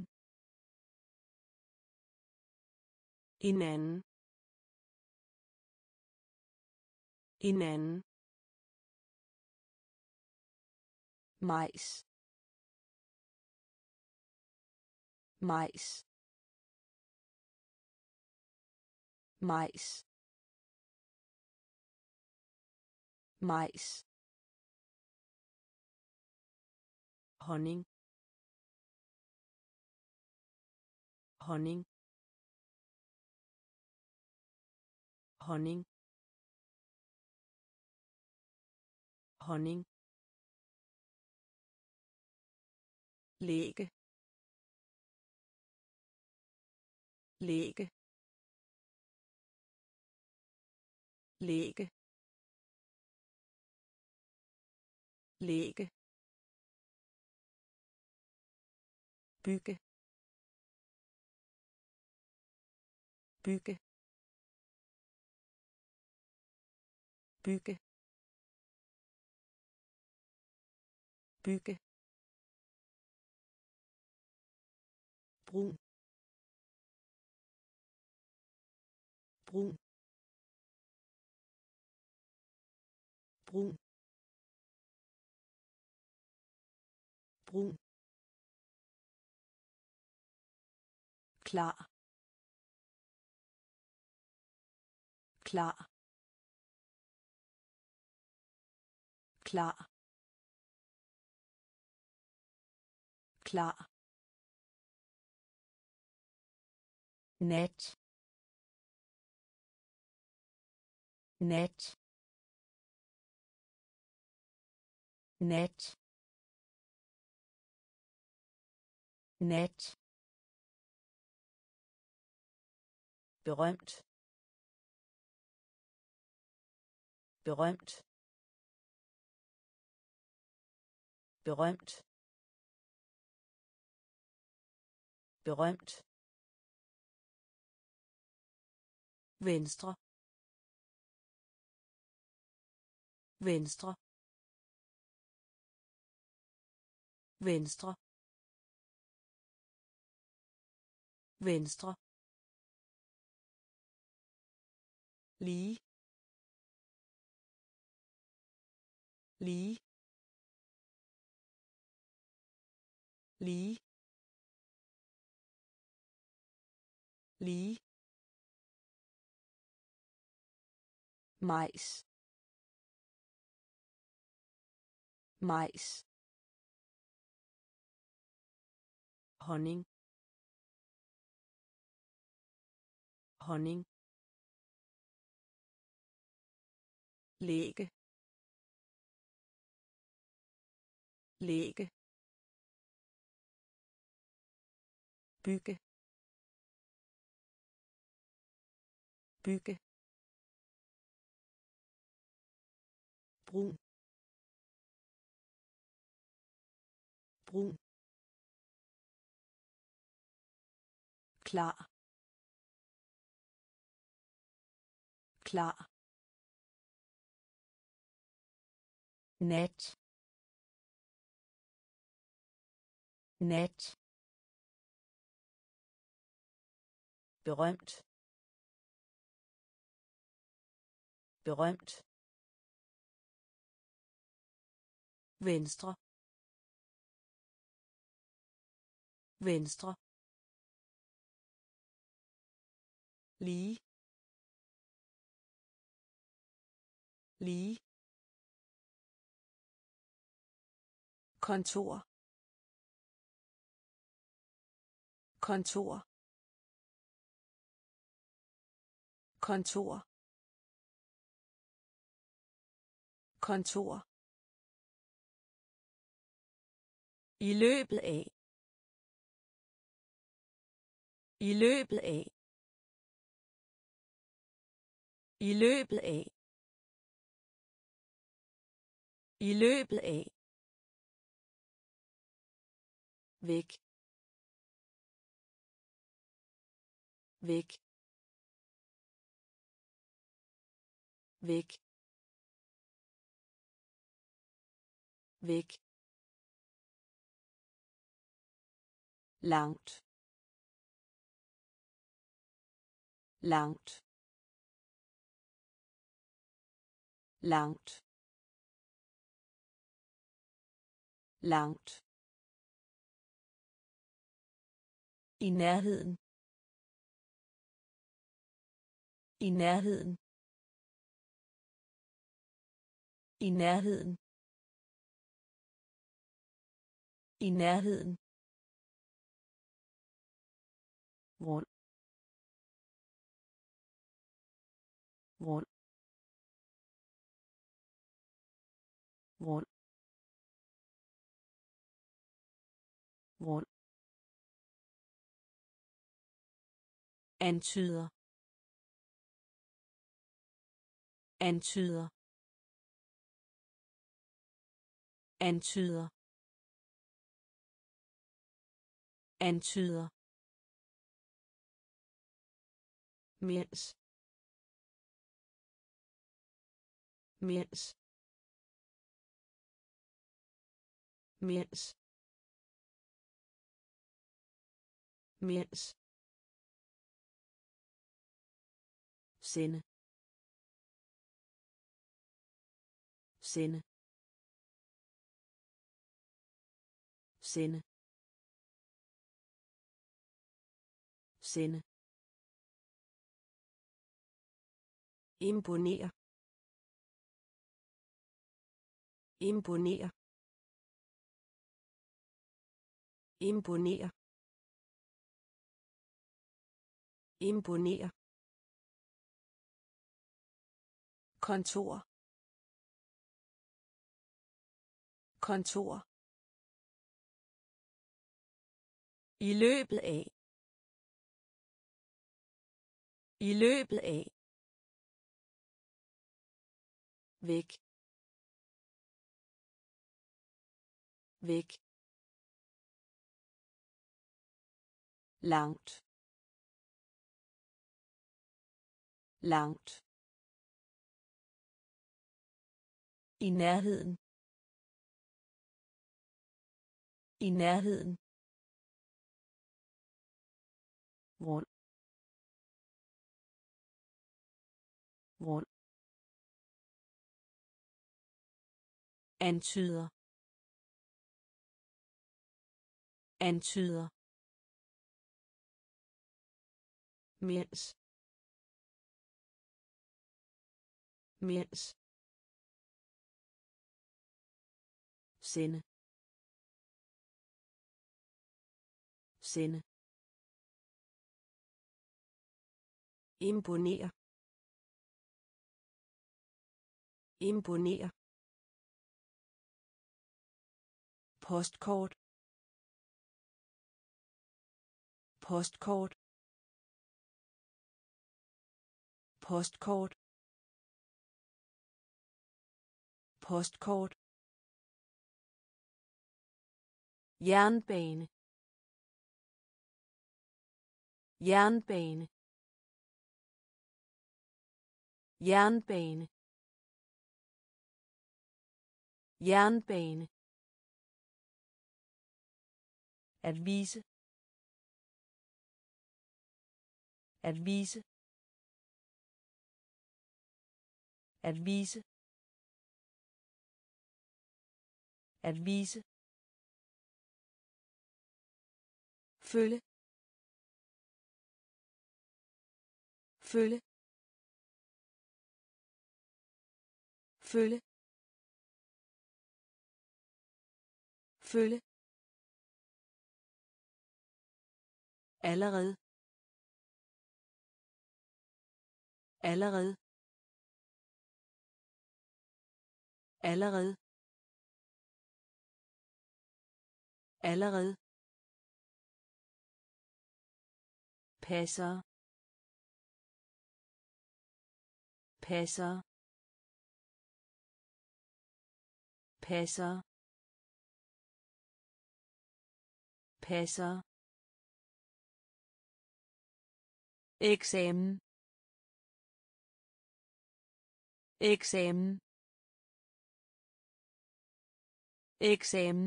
en anden, en anden, majs, majs, majs, majs, honning, honning, honning, honning, læge, læge, læge, læge, bygge, bygge, bygge, bygge, brun, brun, brun, brun, klar, klar, klar, klar, nat, nat, nat, nat, berømt, berømt, berømt, berømt, venstre, venstre, venstre, venstre, lige, lige, lige, lige, majs, majs, honning, honning, læge, læge, bygge, bygge, brun, brun, klar, klar, nat, nat, berømt, berømt, venstre, venstre, lige, lige, kontor kontor kontor kontor i løbet af i løbet af i løbet af i løbet af væk væk væk væk langt langt langt langt i nærheden i nærheden i nærheden i nærheden rund rund rund rund antyder antyder antyder antyder mens mens mens mens sende sende sende sende imponere imponere imponere imponere kontor kontor i løbet af i løbet af væk væk langt langt i nærheden i nærheden rund rund antyder antyder mens mens sende sende imponere imponere postkort postkort postkort postkort jernbane jernbane jernbane jernbane at vise at vise at vise at vise følge følge følge følge, allerede, allerede, allerede, allerede, passer, passer, passer, passer, eksamen, eksamen, eksamen,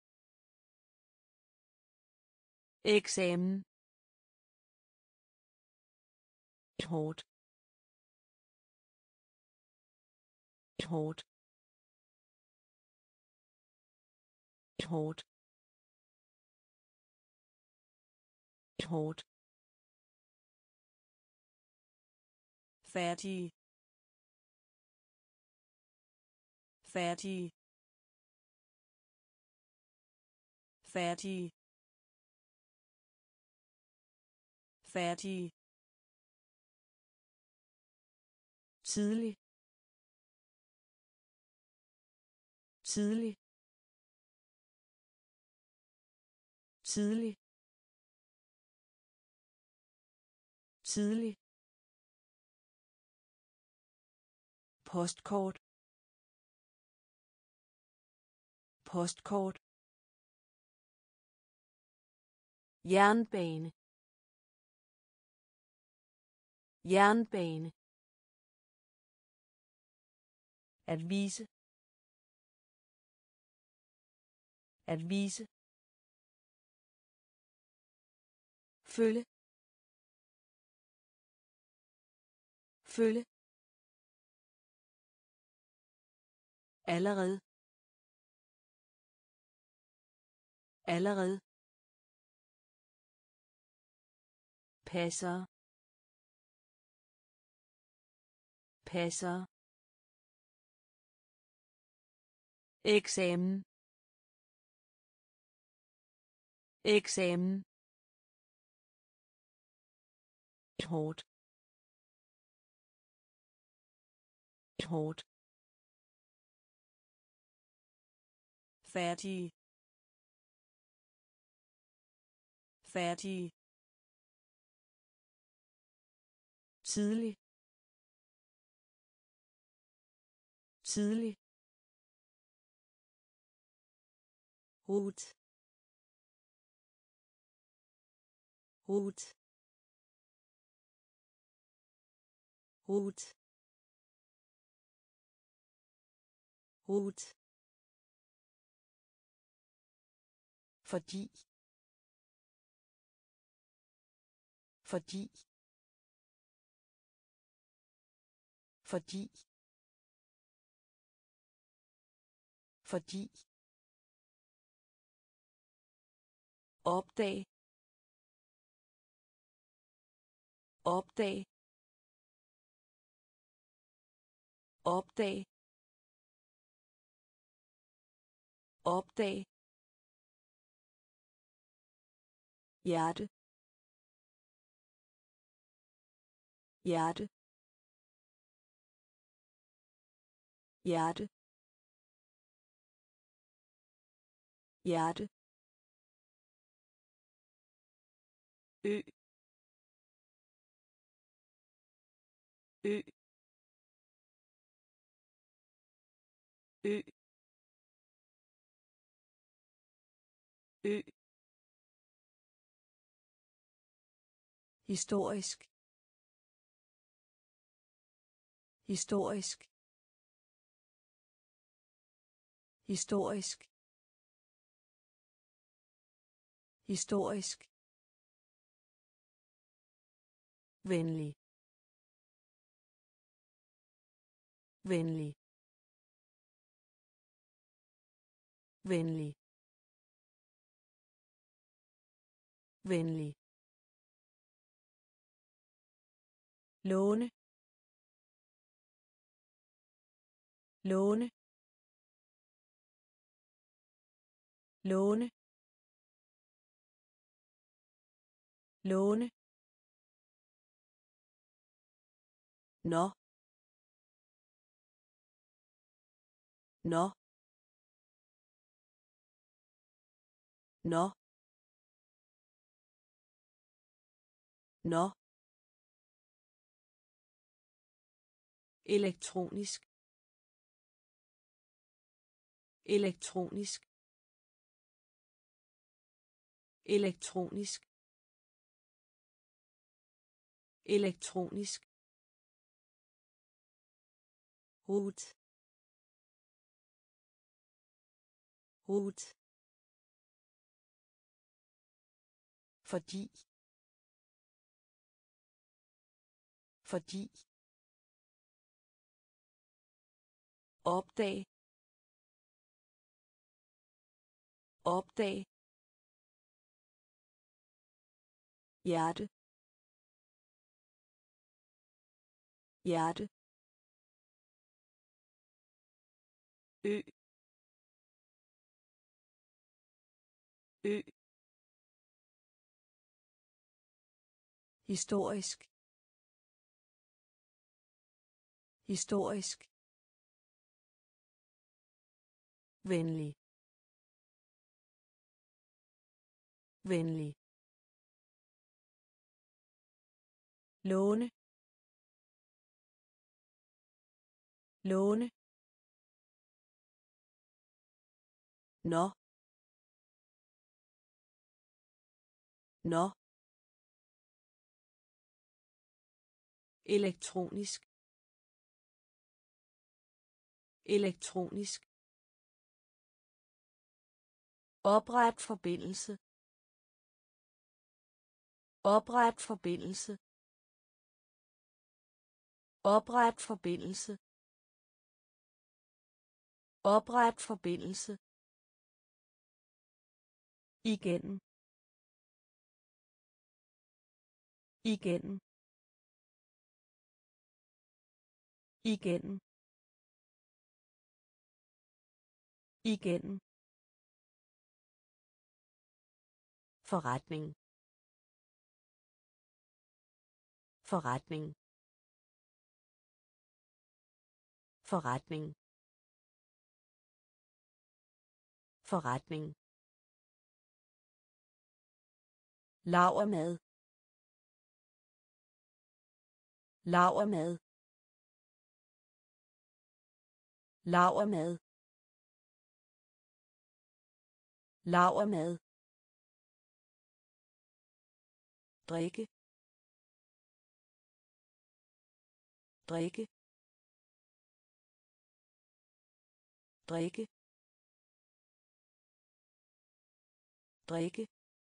eksamen, hårdt, hårdt, hårdt, hårdt, færdig, færdig, færdig, færdig, tidlig, tidlig, tidlig, tidlig, postkort, postkort, jernbane, jernbane, at vise, at vise, følge, følge, allerede, allerede, passer, passer, eksamen, eksamen, hårdt, hårdt, færdig, færdig, tidlig, tidlig, rut, rut, rut, rut, fordi, fordi, fordi, fordi, opdag, opdag, opdag, opdag, hjerte, hjerte, hjerte, hjerte, ø, ø, ø, ø, historisk, historisk, historisk, historisk, venlig, venlig, venlig, venlig, låne, låne, låne, låne, nå, nå, nå, nå, elektronisk, elektronisk, elektronisk, elektronisk, rut, rut, fordi, fordi, opdag, opdag, hjerte, hjerte, ø, ø, historisk, historisk, venlig, venlig, låne, låne, nå, nå, elektronisk, elektronisk, opret forbindelse, opret forbindelse, opret forbindelse, opret forbindelse, igennem, igennem, igennem, igennem, forretning, forretning, forretning, forretning, lavermad, lavermad, lavermad, lavermad, drikke, drikke, drikke, drikke,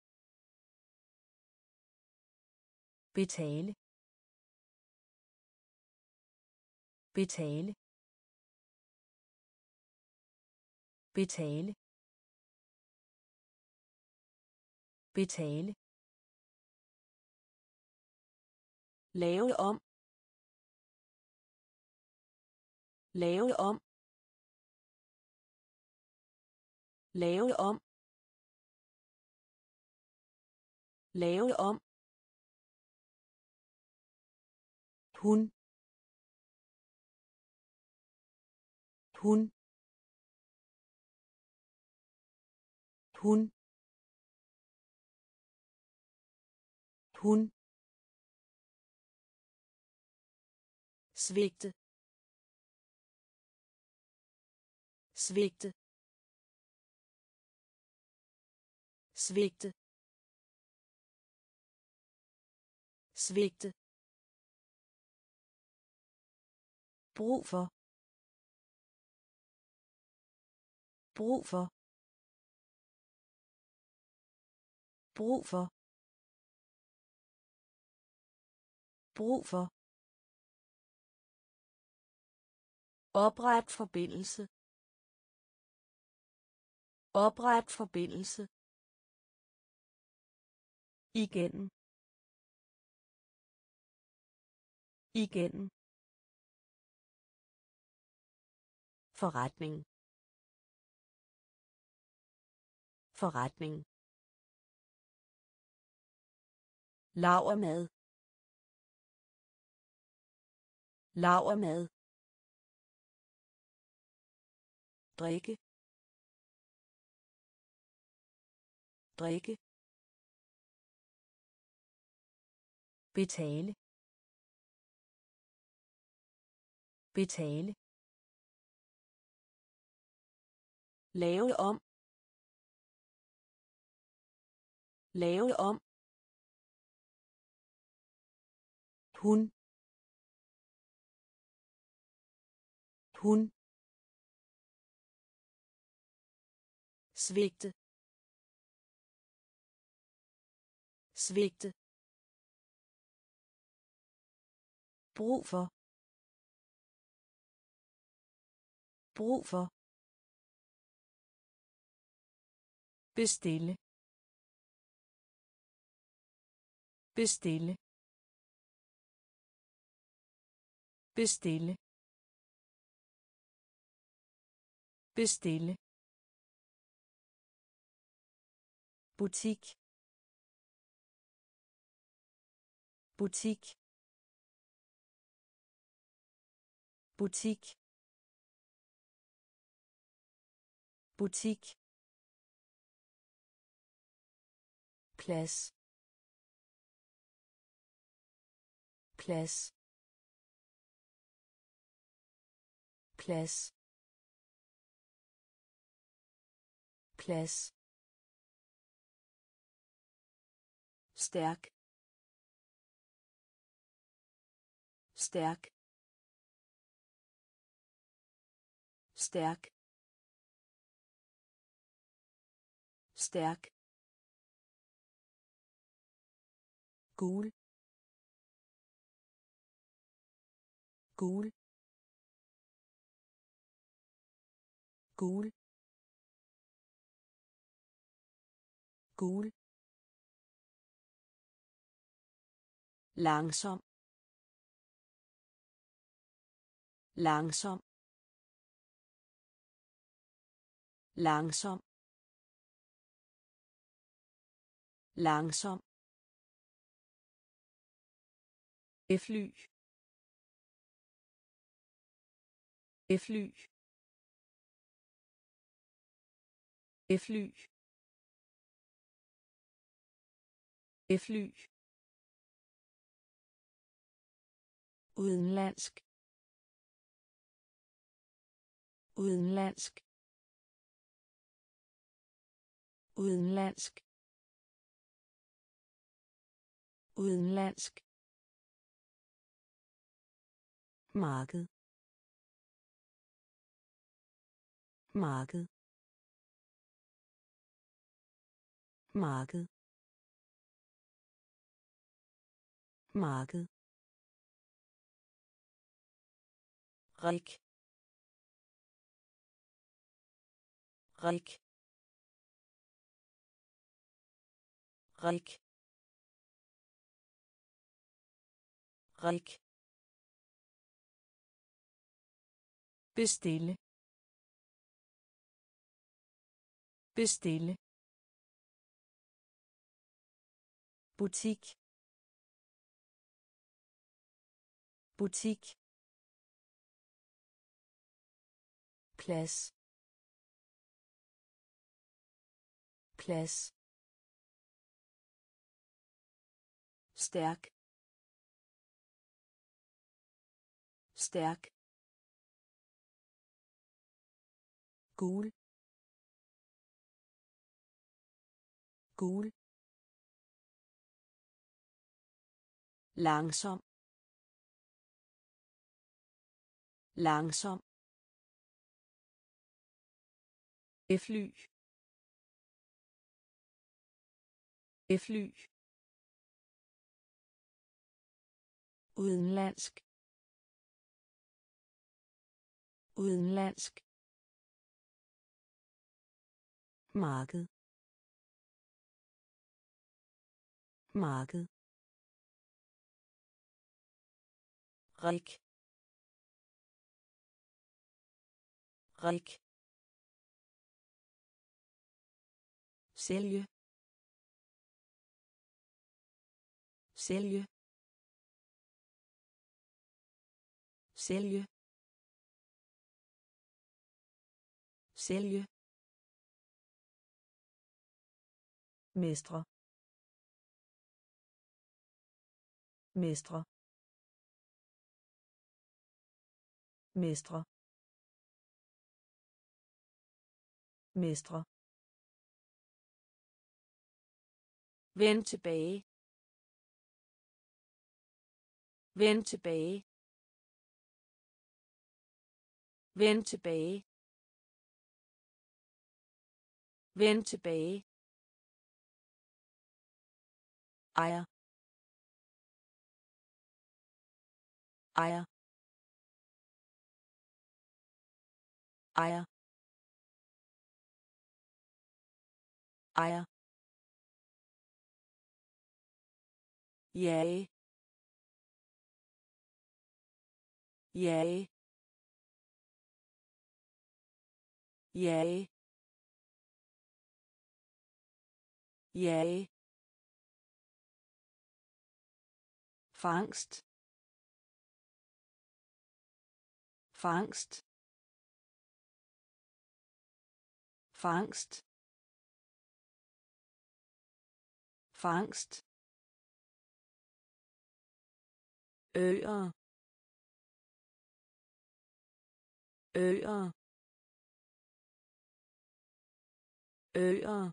betale, betale, betale, betale, lave om, lave om, lave om, lave om, hun, hun, hun, hun, svigte, svigte, svigte, svigte, brug for, brug for, brug for, brug for, opret forbindelse, opret forbindelse, igennem, igennem, forretning, Forretning. Lavermad. Lavermad. Drikke. Drikke. Betale. Betale. Lave om. Lave om. Hun. Hun. Svigte. Svigte. Brug for. Brug for. Bestille. Bestille. Bestille. Bestille. Butik. Butik. Butik. Butik. Plads. Plads. Plads. Plads. Stærk. Stærk. Stærk. Stærk. Gul. Gul. Gul. Gul. Langsom. Langsom. Langsom. Langsom. Fly. Fly. Fly. Fly. Udenlandsk. Udenlandsk. Udenlandsk. Udenlandsk. Marked. Marked. Marked. Marked. Rik. Rik. Rik. Rik. Bestille. Bestille. Butik. Butik. Plads. Plads. Stærk. Stærk. Gul. Gul. Langsom. Langsom. Fly. Fly. Udenlandsk. Udenlandsk. Marked. Marked. Rik. Rik. sælge sælge sælge sælge mestre mestre mestre mestre vend tilbage vend tilbage vend tilbage vend tilbage ejer ejer ejer ejer jage jage jage jage fangst fangst fangst fangst øer øer øer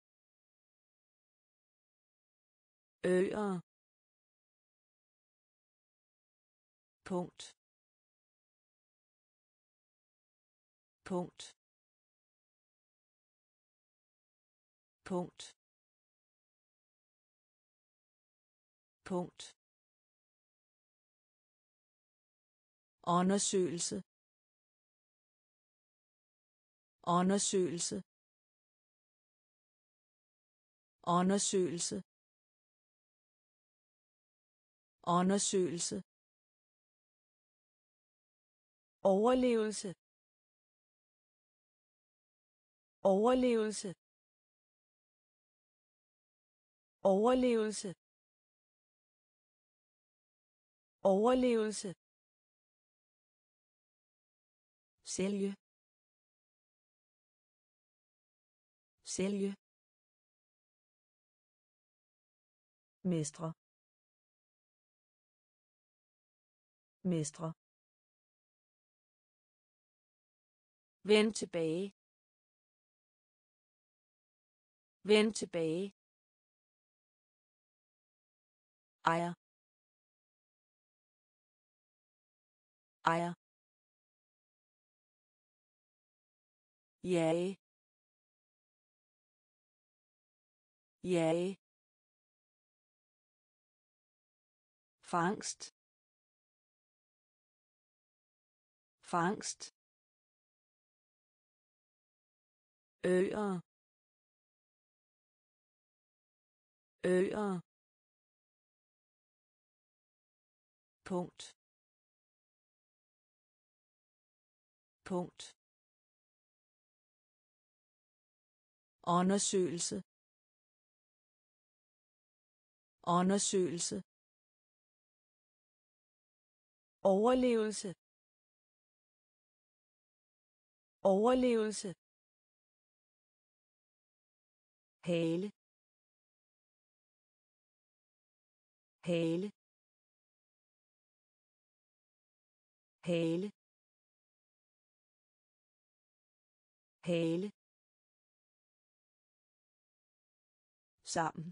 øer punkt punkt punkt punkt undersøgelse undersøgelse undersøgelse undersøgelse overlevelse overlevelse overlevelse overlevelse sælge sælge mestre mestre vend tilbage vend tilbage ejer ejer jage jage fangst fangst øer øer punkt punkt undersøgelse undersøgelse overlevelse overlevelse hale hale hale hale sammen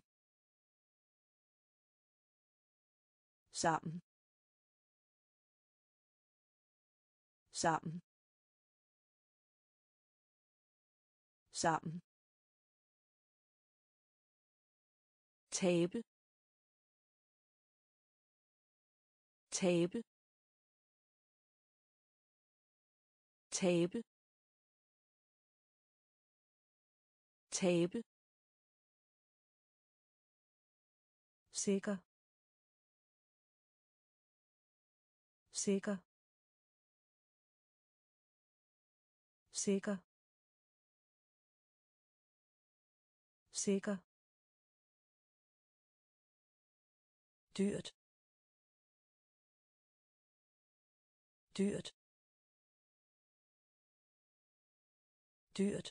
sammen sammen sammen tabe tabe tabe tabe sikker sikker sikker sikker, dyrt, dyrt, dyrt,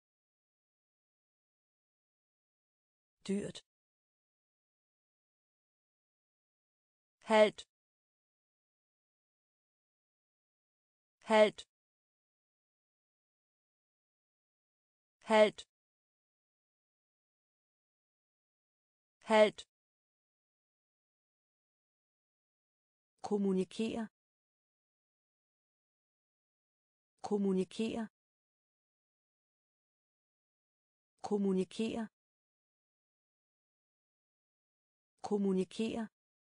dyrt, halvt, halvt, halvt, halvt, kommunikere, kommunikere, kommunikere, kommunikere,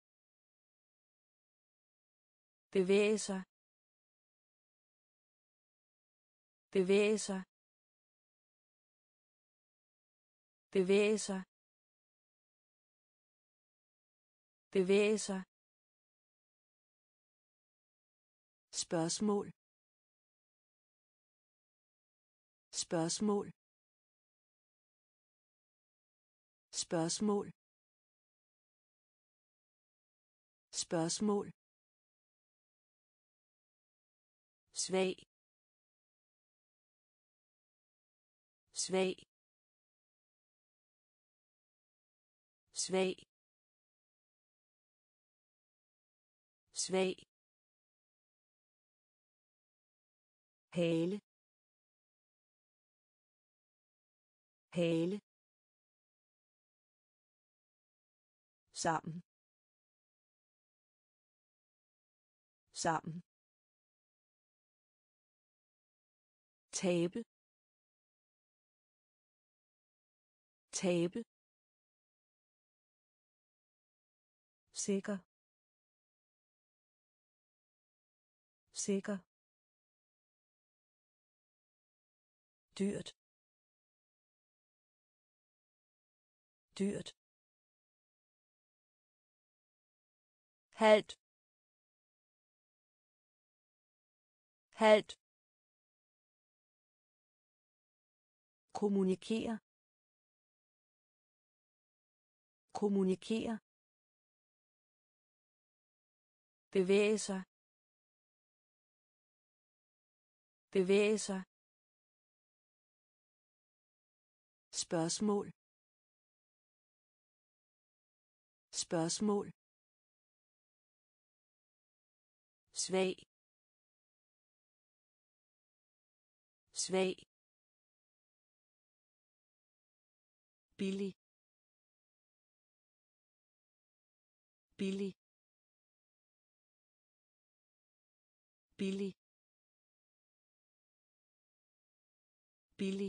bevæge sig, bevæge sig, bevæge sig, bevæge sig, spørgsmål, spørgsmål, spørgsmål, spørgsmål, svag, svag, svag, svag, hale, hale, sammen, sammen, tabe, tabe, sikker, sikker, dyrt, dyrt, halvt, halvt, kommunikere, kommunikere, bevæge sig, bevæge sig, spørgsmål, spørgsmål, svag, svag, billig, billig, billig, billig,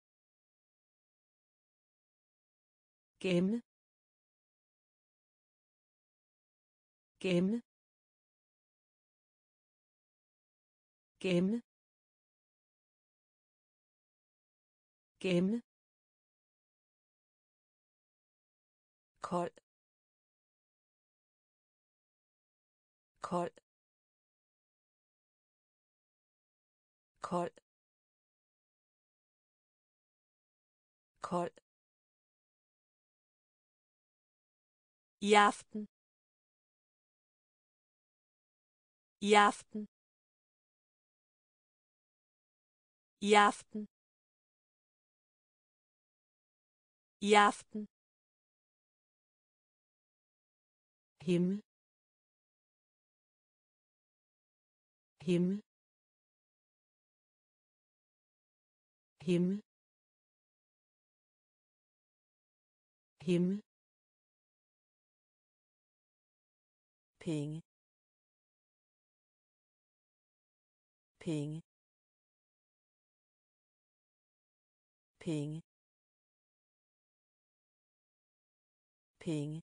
gemme, gemme, gemme, gemme, kold, kold, kold, kold, i aften, i aften, i aften, i aften, himmel, himmel, himmel, himmel, penge, penge, penge, penge,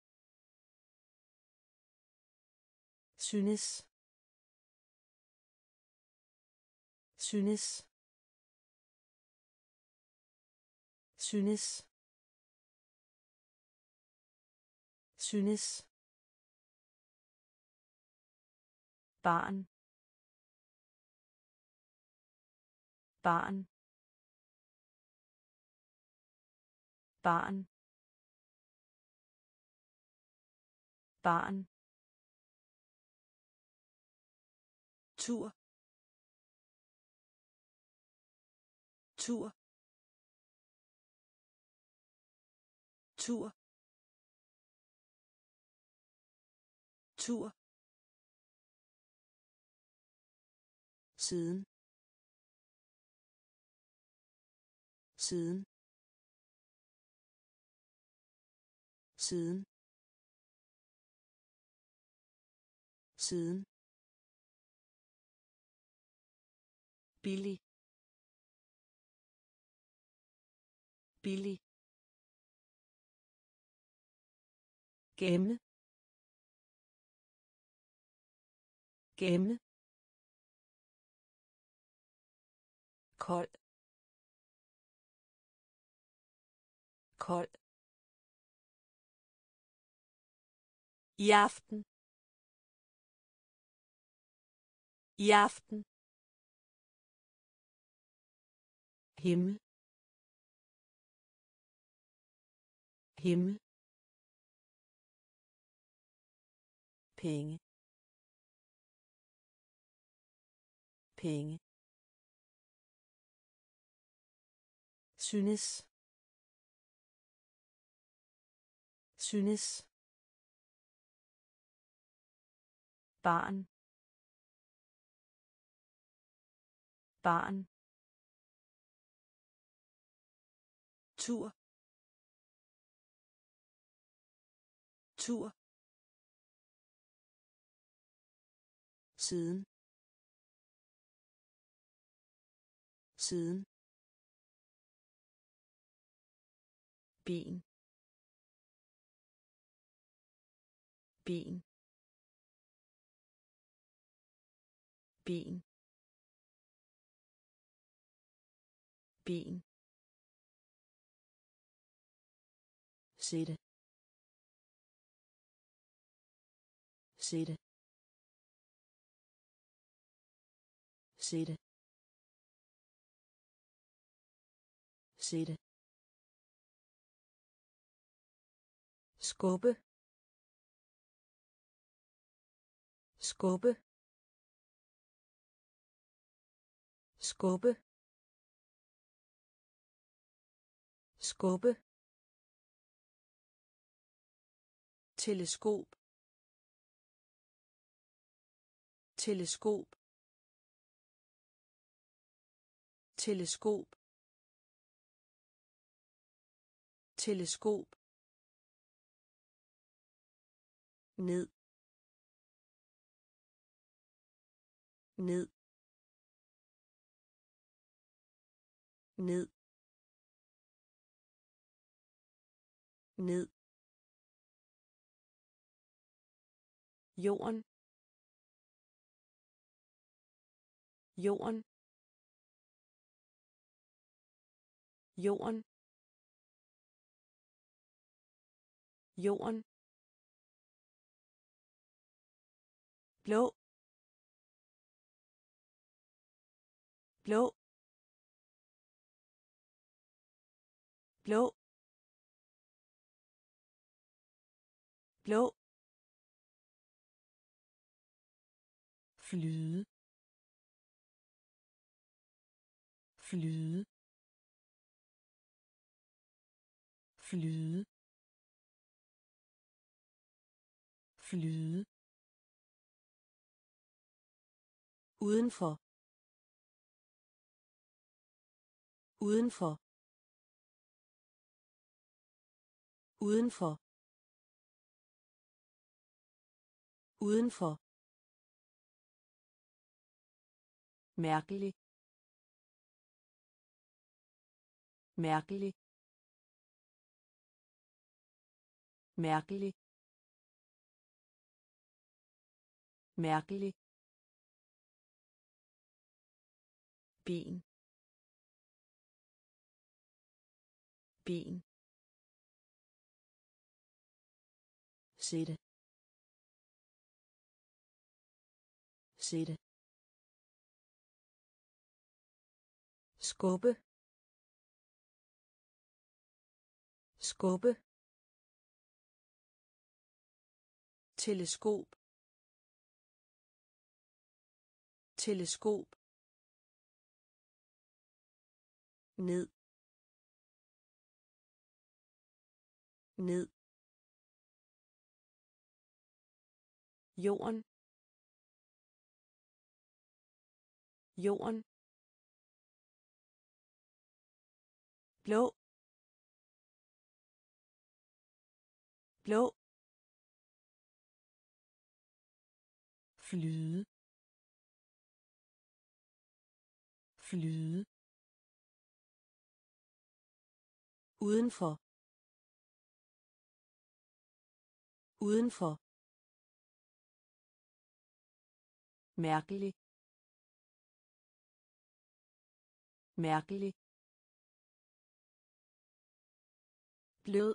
synes, synes, synes, synes, barn, barn, barn, barn, tur, tur, tur, tur, siden, siden, siden, siden, billig, billig, gemme, gemme, kold, kold, i aften, i aften, himmel, himmel, penge, penge, synes, synes, barn, barn, tur, tur, siden, siden, bin, bin, bin, bin, sætte, sætte, sætte, sætte, skubbe, skubbe, skubbe, skubbe, teleskop, teleskop, teleskop, teleskop, ned, ned, ned, ned, jorden, jorden, jorden, jorden, blå, blå, blå, blå, flyde, flyde, flyde, flyde, udenfor, udenfor, udenfor, udenfor, mærkelig, mærkelig, mærkelig, mærkelig, bin, bin, sætte, sætte, skubbe, skubbe, teleskop, teleskop, ned, ned, jorden, jorden, blå, blå, flyde, flyde, udenfor, udenfor, mærkelig, mærkelig, blød,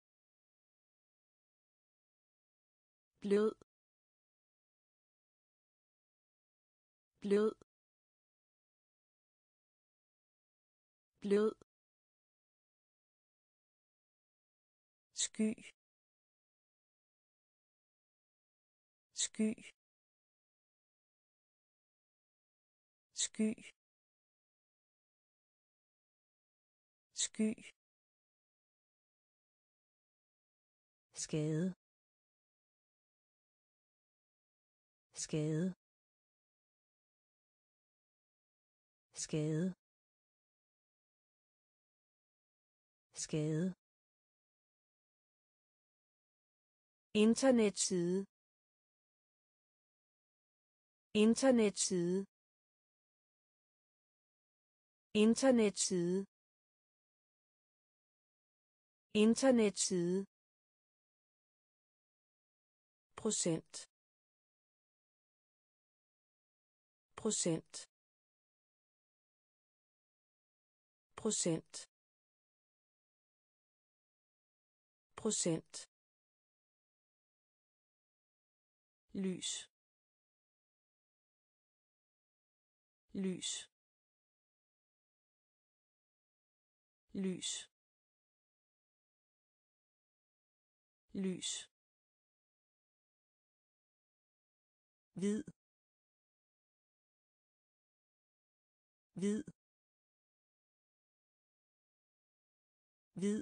blød, blød, blød, sky, sky, sky, sky, skade, skade, skade, skade, internetside, internetside, internetside, internetside, procent, procent, procent, procent, lys, lys, lys, lys, hvid, hvid, hvid,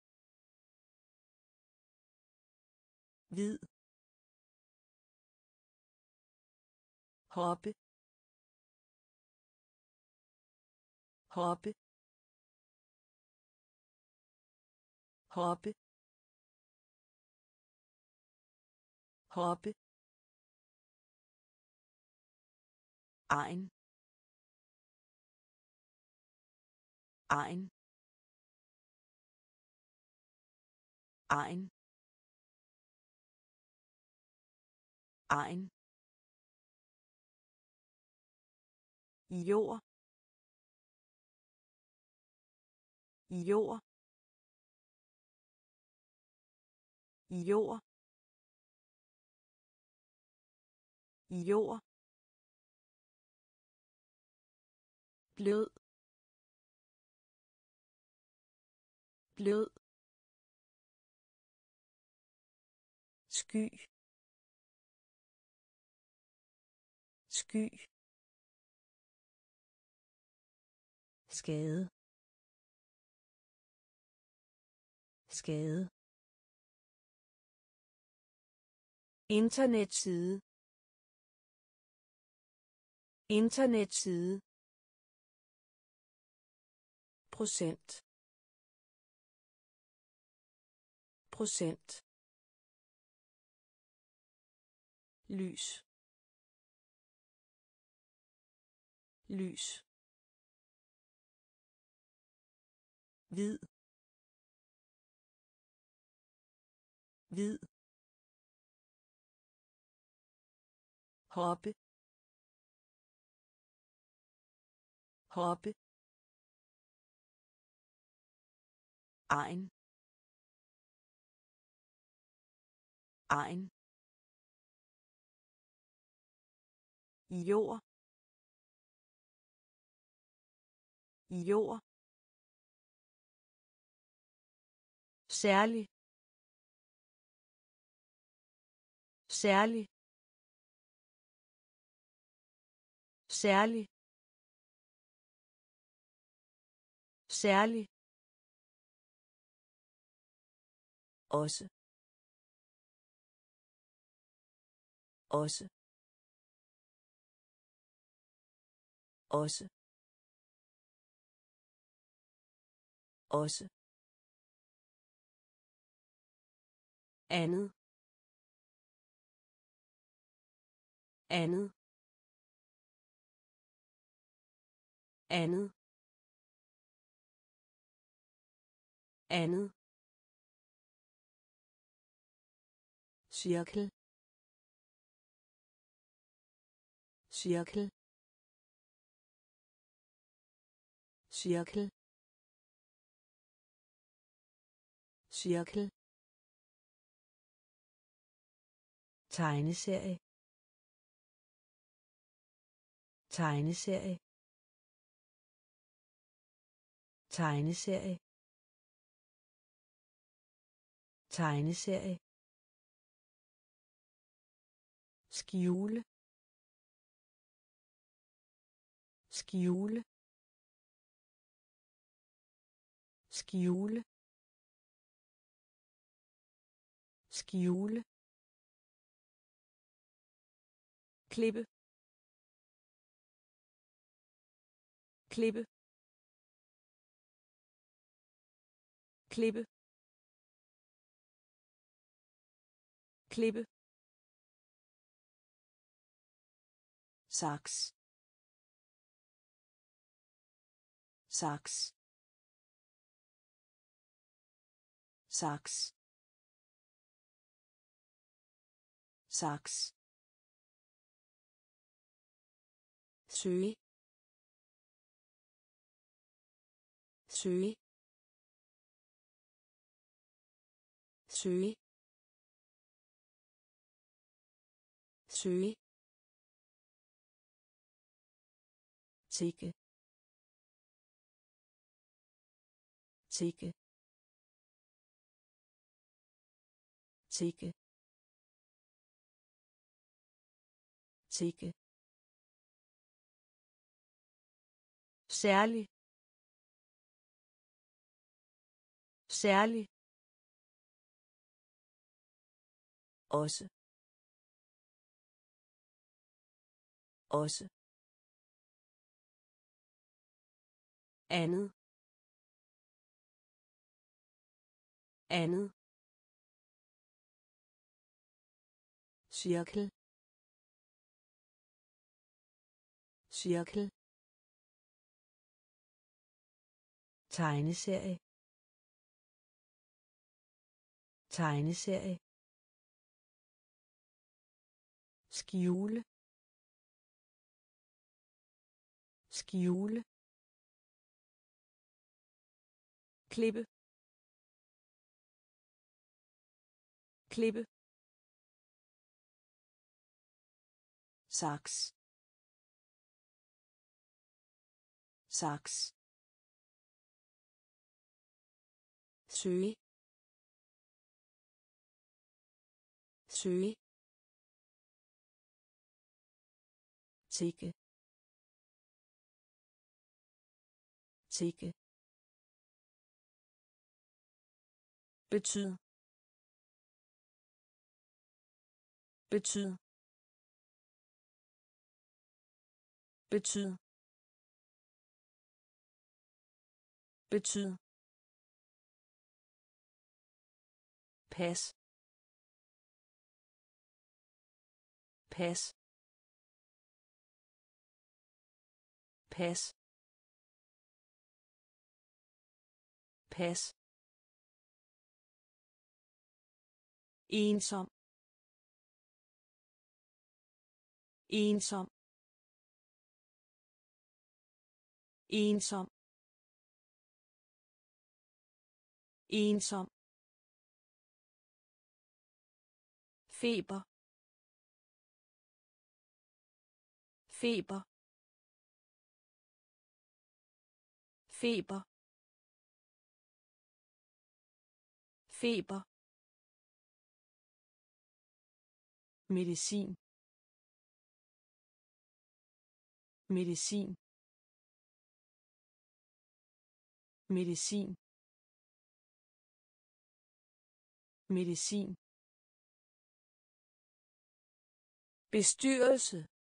hvid, hoppe, hoppe, hoppe, hoppe, egen, egen, egen, egen, jord, jord, jord, jord, blød, blød, sky, sky, skade, skade, internetside, internetside, procent, procent, lys, lys, hvid, hvid, hoppe, hoppe, egen, egen, jord, jord, særlig, særlig, særlig, særlig, også, også, også, også, andet, andet, andet, andet, cirkel, cirkel, cirkel, cirkel, tegneserie, tegneserie, tegneserie, tegneserie, skjule, skjule, skjule, skjule, klippe, klippe, klippe, klippe, saks, saks, saks, saks, søge, søge, søge, søge, tikke, tikke, tikke, tikke, særlig, særlig, også, også, andet, andet, cirkel, cirkel, tegneserie, tegneserie, skjule, skjule, klippe, klippe, saks, saks, søge, søge, tikke, tikke, betyd, betyd, betyd, betyd, pas, pas, pas, pas, ensom, ensom, ensom, ensom, feber, feber, feber, feber, medicin, medicin, medicin, medicin, bestyrelse,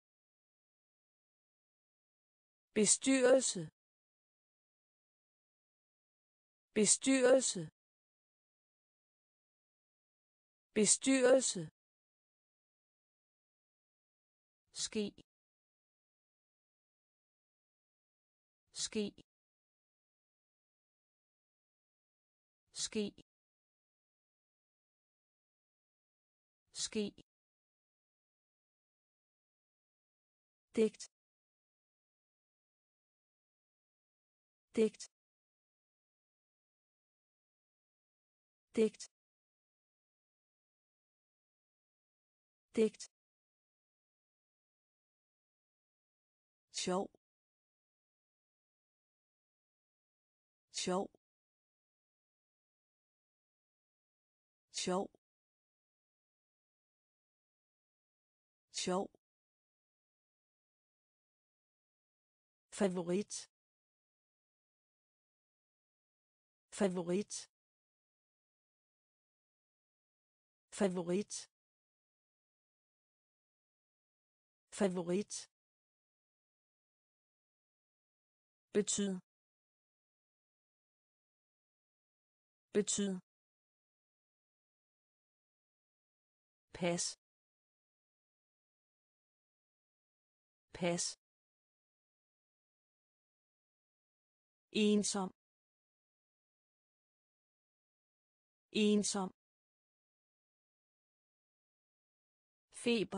bestyrelse, bestyrelse, bestyrelse, ske, ske, ske, ske, digt, digt, digt, digt, sjov, sjov, sjov, sjov, favorit, favorit, favorit, favorit, betyd, betyd, pas, pas, ensom, ensom, feber,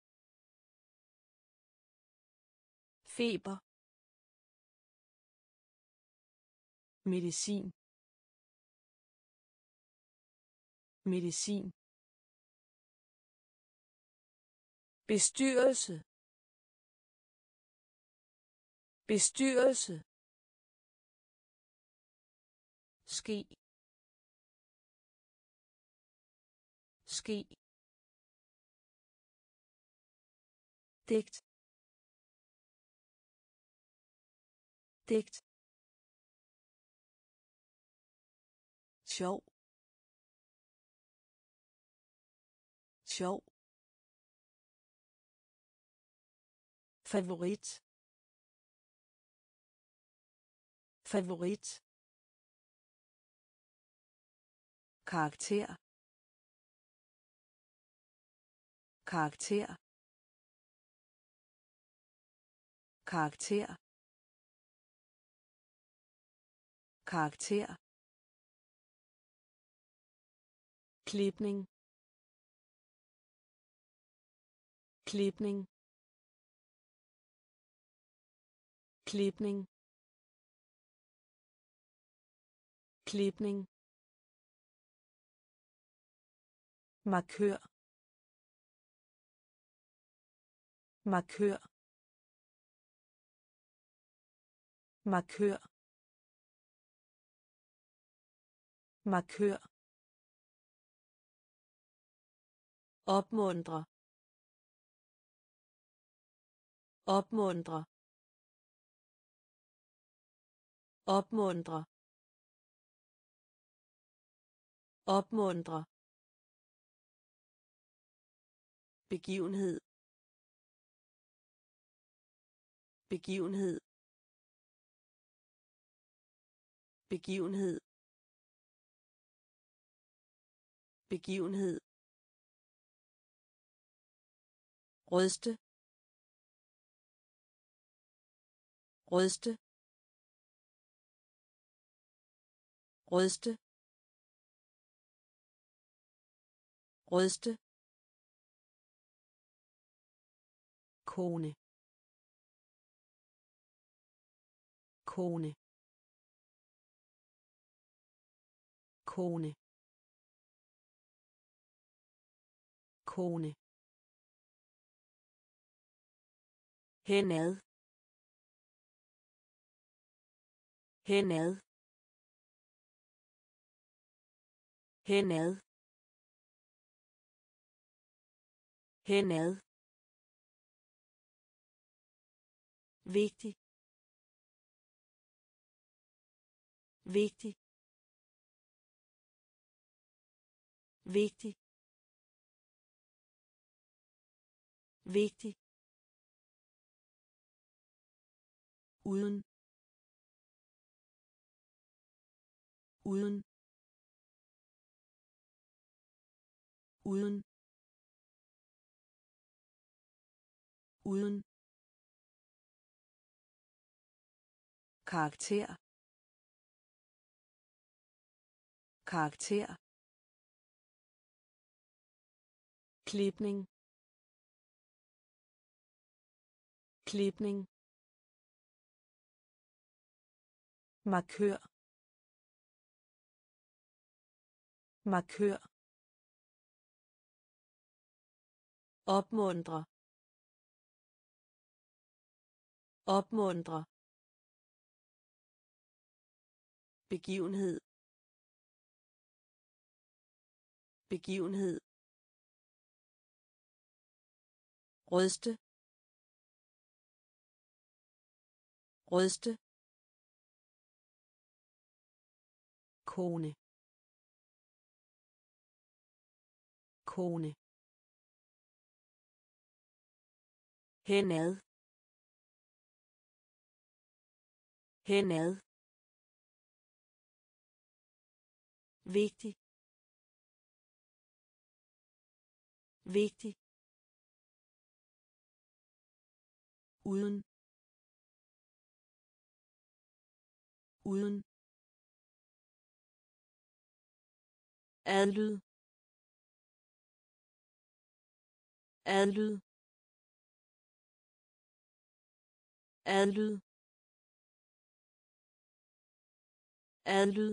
feber, medicin, medicin, bestyrelse, bestyrelse, ske, ske, digt, digt, sjov, sjov, favorit, favorit, karakter, karakter, karakter, karakter, klipning, klipning, klipning, klipning, markør, markør, markør, markør, opmuntre, opmuntre, opmuntre, opmuntre, begivenhed, begivenhed, begivenhed, begivenhed, ryste, ryste, ryste, ryste, kone, kone, kone, kone, henad, henad, henad, henad, vigtig, vigtig, vigtig, vigtig, uden, uden, uden, uden, karakter, karakter, klipning, klipning, markør, markør, opmuntre, opmuntre, begivenhed, begivenhed, ryste, ryste, kone, kone, henad, henad, vigtig, vigtig, uden, uden, adlyd, adlyd, adlyd, adlyd,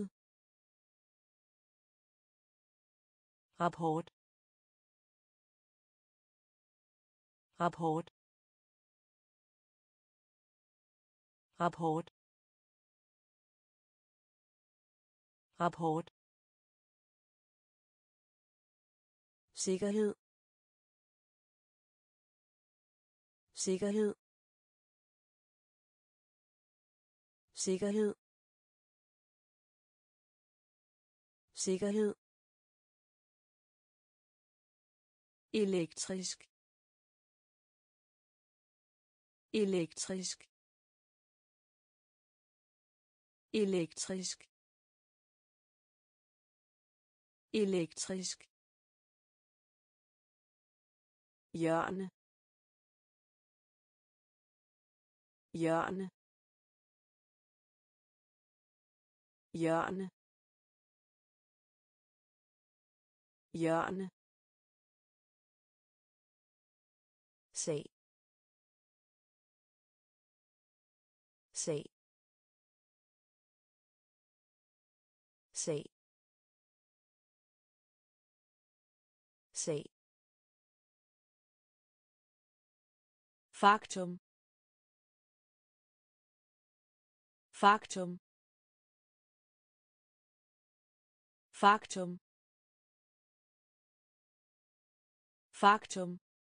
rapport, rapport, rapport, rapport, sikkerhed, sikkerhed, sikkerhed, sikkerhed, elektrisk, elektrisk, elektrisk, elektrisk, hjørne, hjørne, hjørne, hjørne, se, se, se, se, faktum, faktum, faktum, faktum,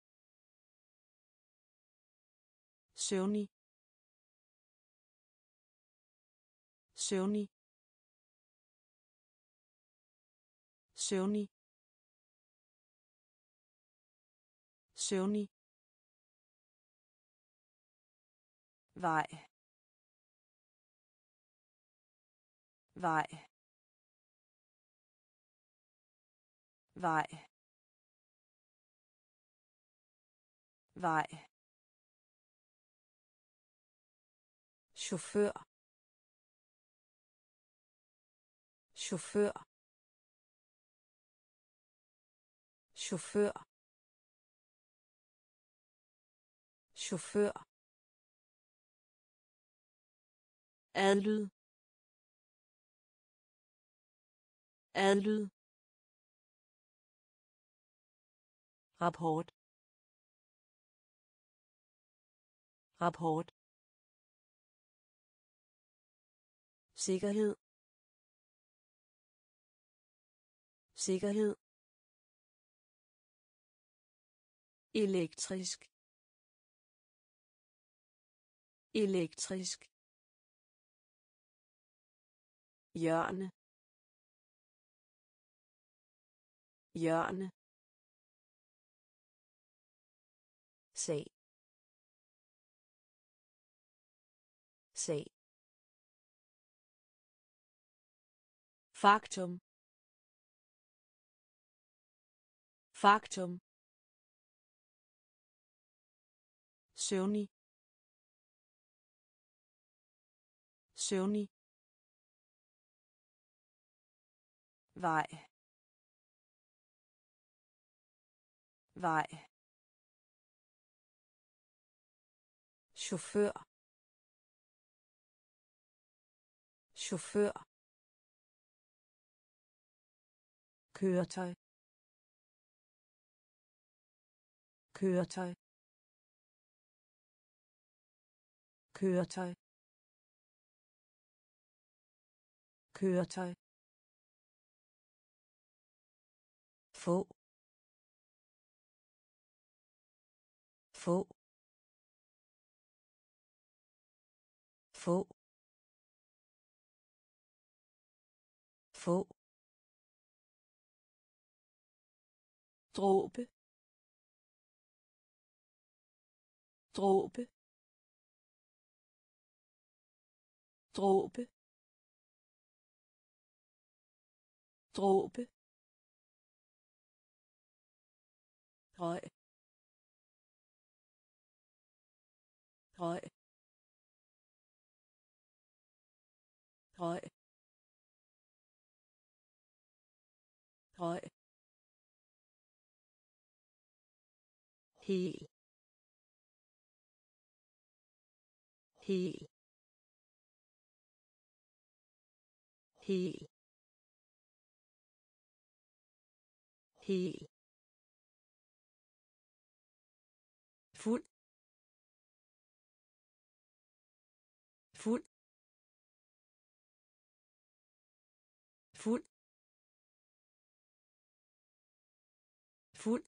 søvnig, søvnig, søvnig, søvnig, vej, vej, vej, vej, chauffør, chauffør, chauffør, chauffør, adlyd, adlyd, rapport, rapport, sikkerhed, sikkerhed, elektrisk, elektrisk, hjørne, hjørne, sag, sag, faktum, faktum, søvnig, søvnig, vej, vej, chauffør, chauffør, køretøj, køretøj, køretøj, køretøj, få, få, få, få, dråbe, dråbe, dråbe, dråbe, høj, høj, høj, høj, hel, hel, hel, hel, fuld, fuld, fuld, fuld,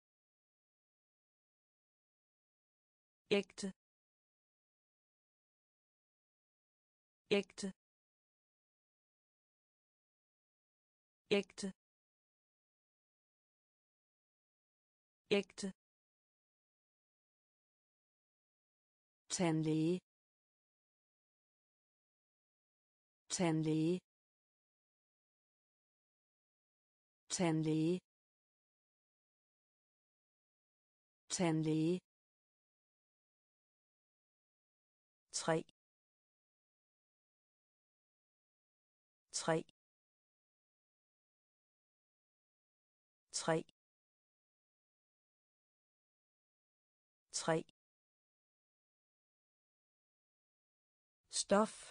ægte, ægte, ægte, ægte, tandlæge, tandlæge, tandlæge, tandlæge, 3, 3, 3, 3, stof,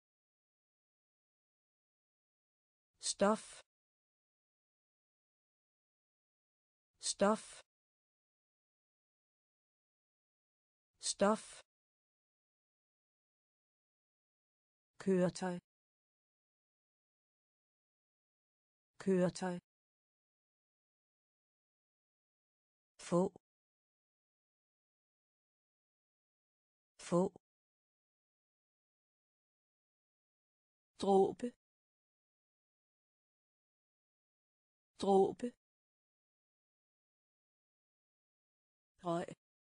stof, stof, stof, køretøj, køretøj, få, få, dråbe, dråbe, høj,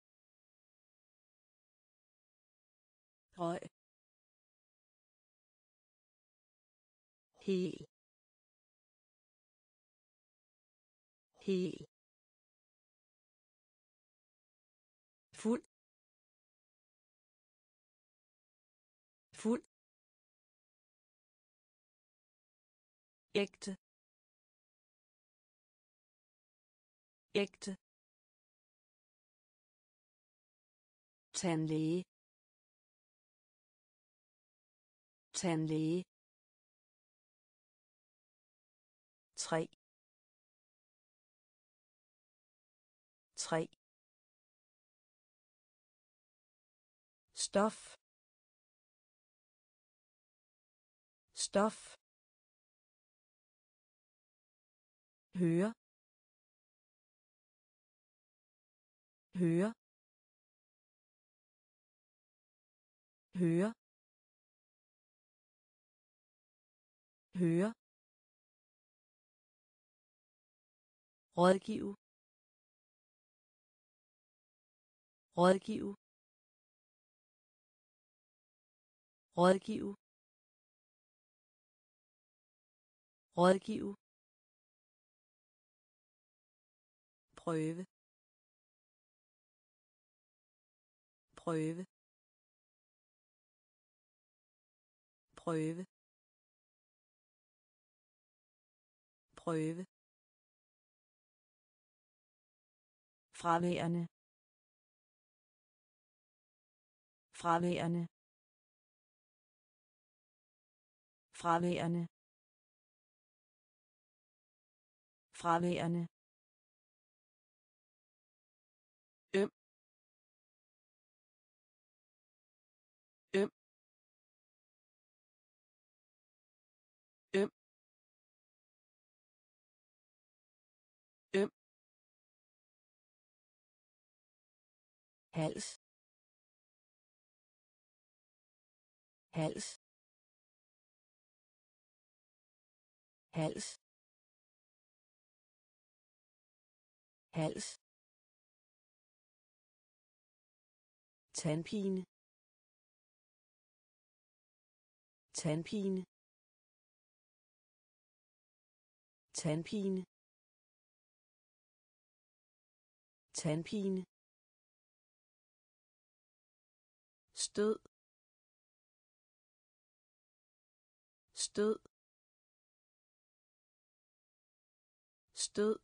høj, hel, hel, fuld, fuld, ægte, ægte, tandlæge, tandlæge, 3, 3, stof, stof, høre høre høre høre rådgive rådgive rådgive rådgive prøve prøve prøve prøve fraværende fraværende fraværende fraværende øm øm øm øm hals hals hals hals tandpine tandpine tandpine tandpine stød stød stød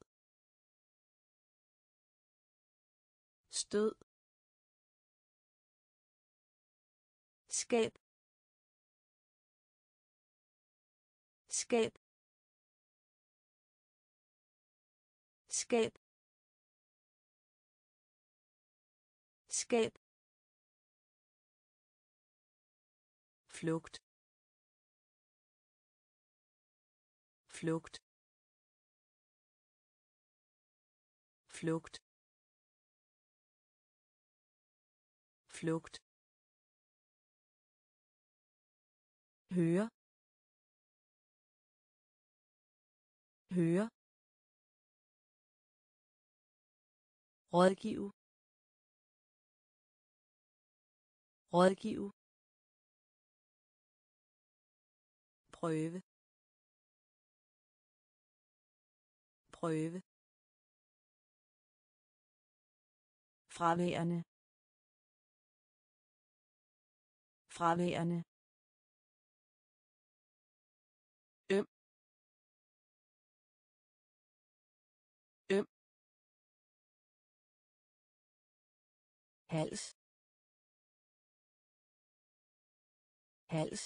stød skab skab skab skab flugt flugt flugt flugt høre høre rådgive rådgive prøve prøve fraværende fraværende øm øm hals hals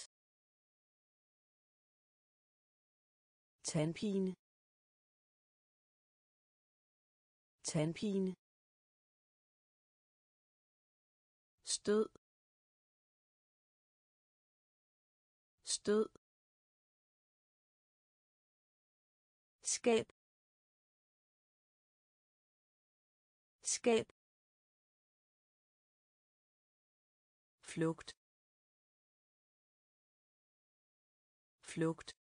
tandpine tandpine stød stød skab skab flugt flugt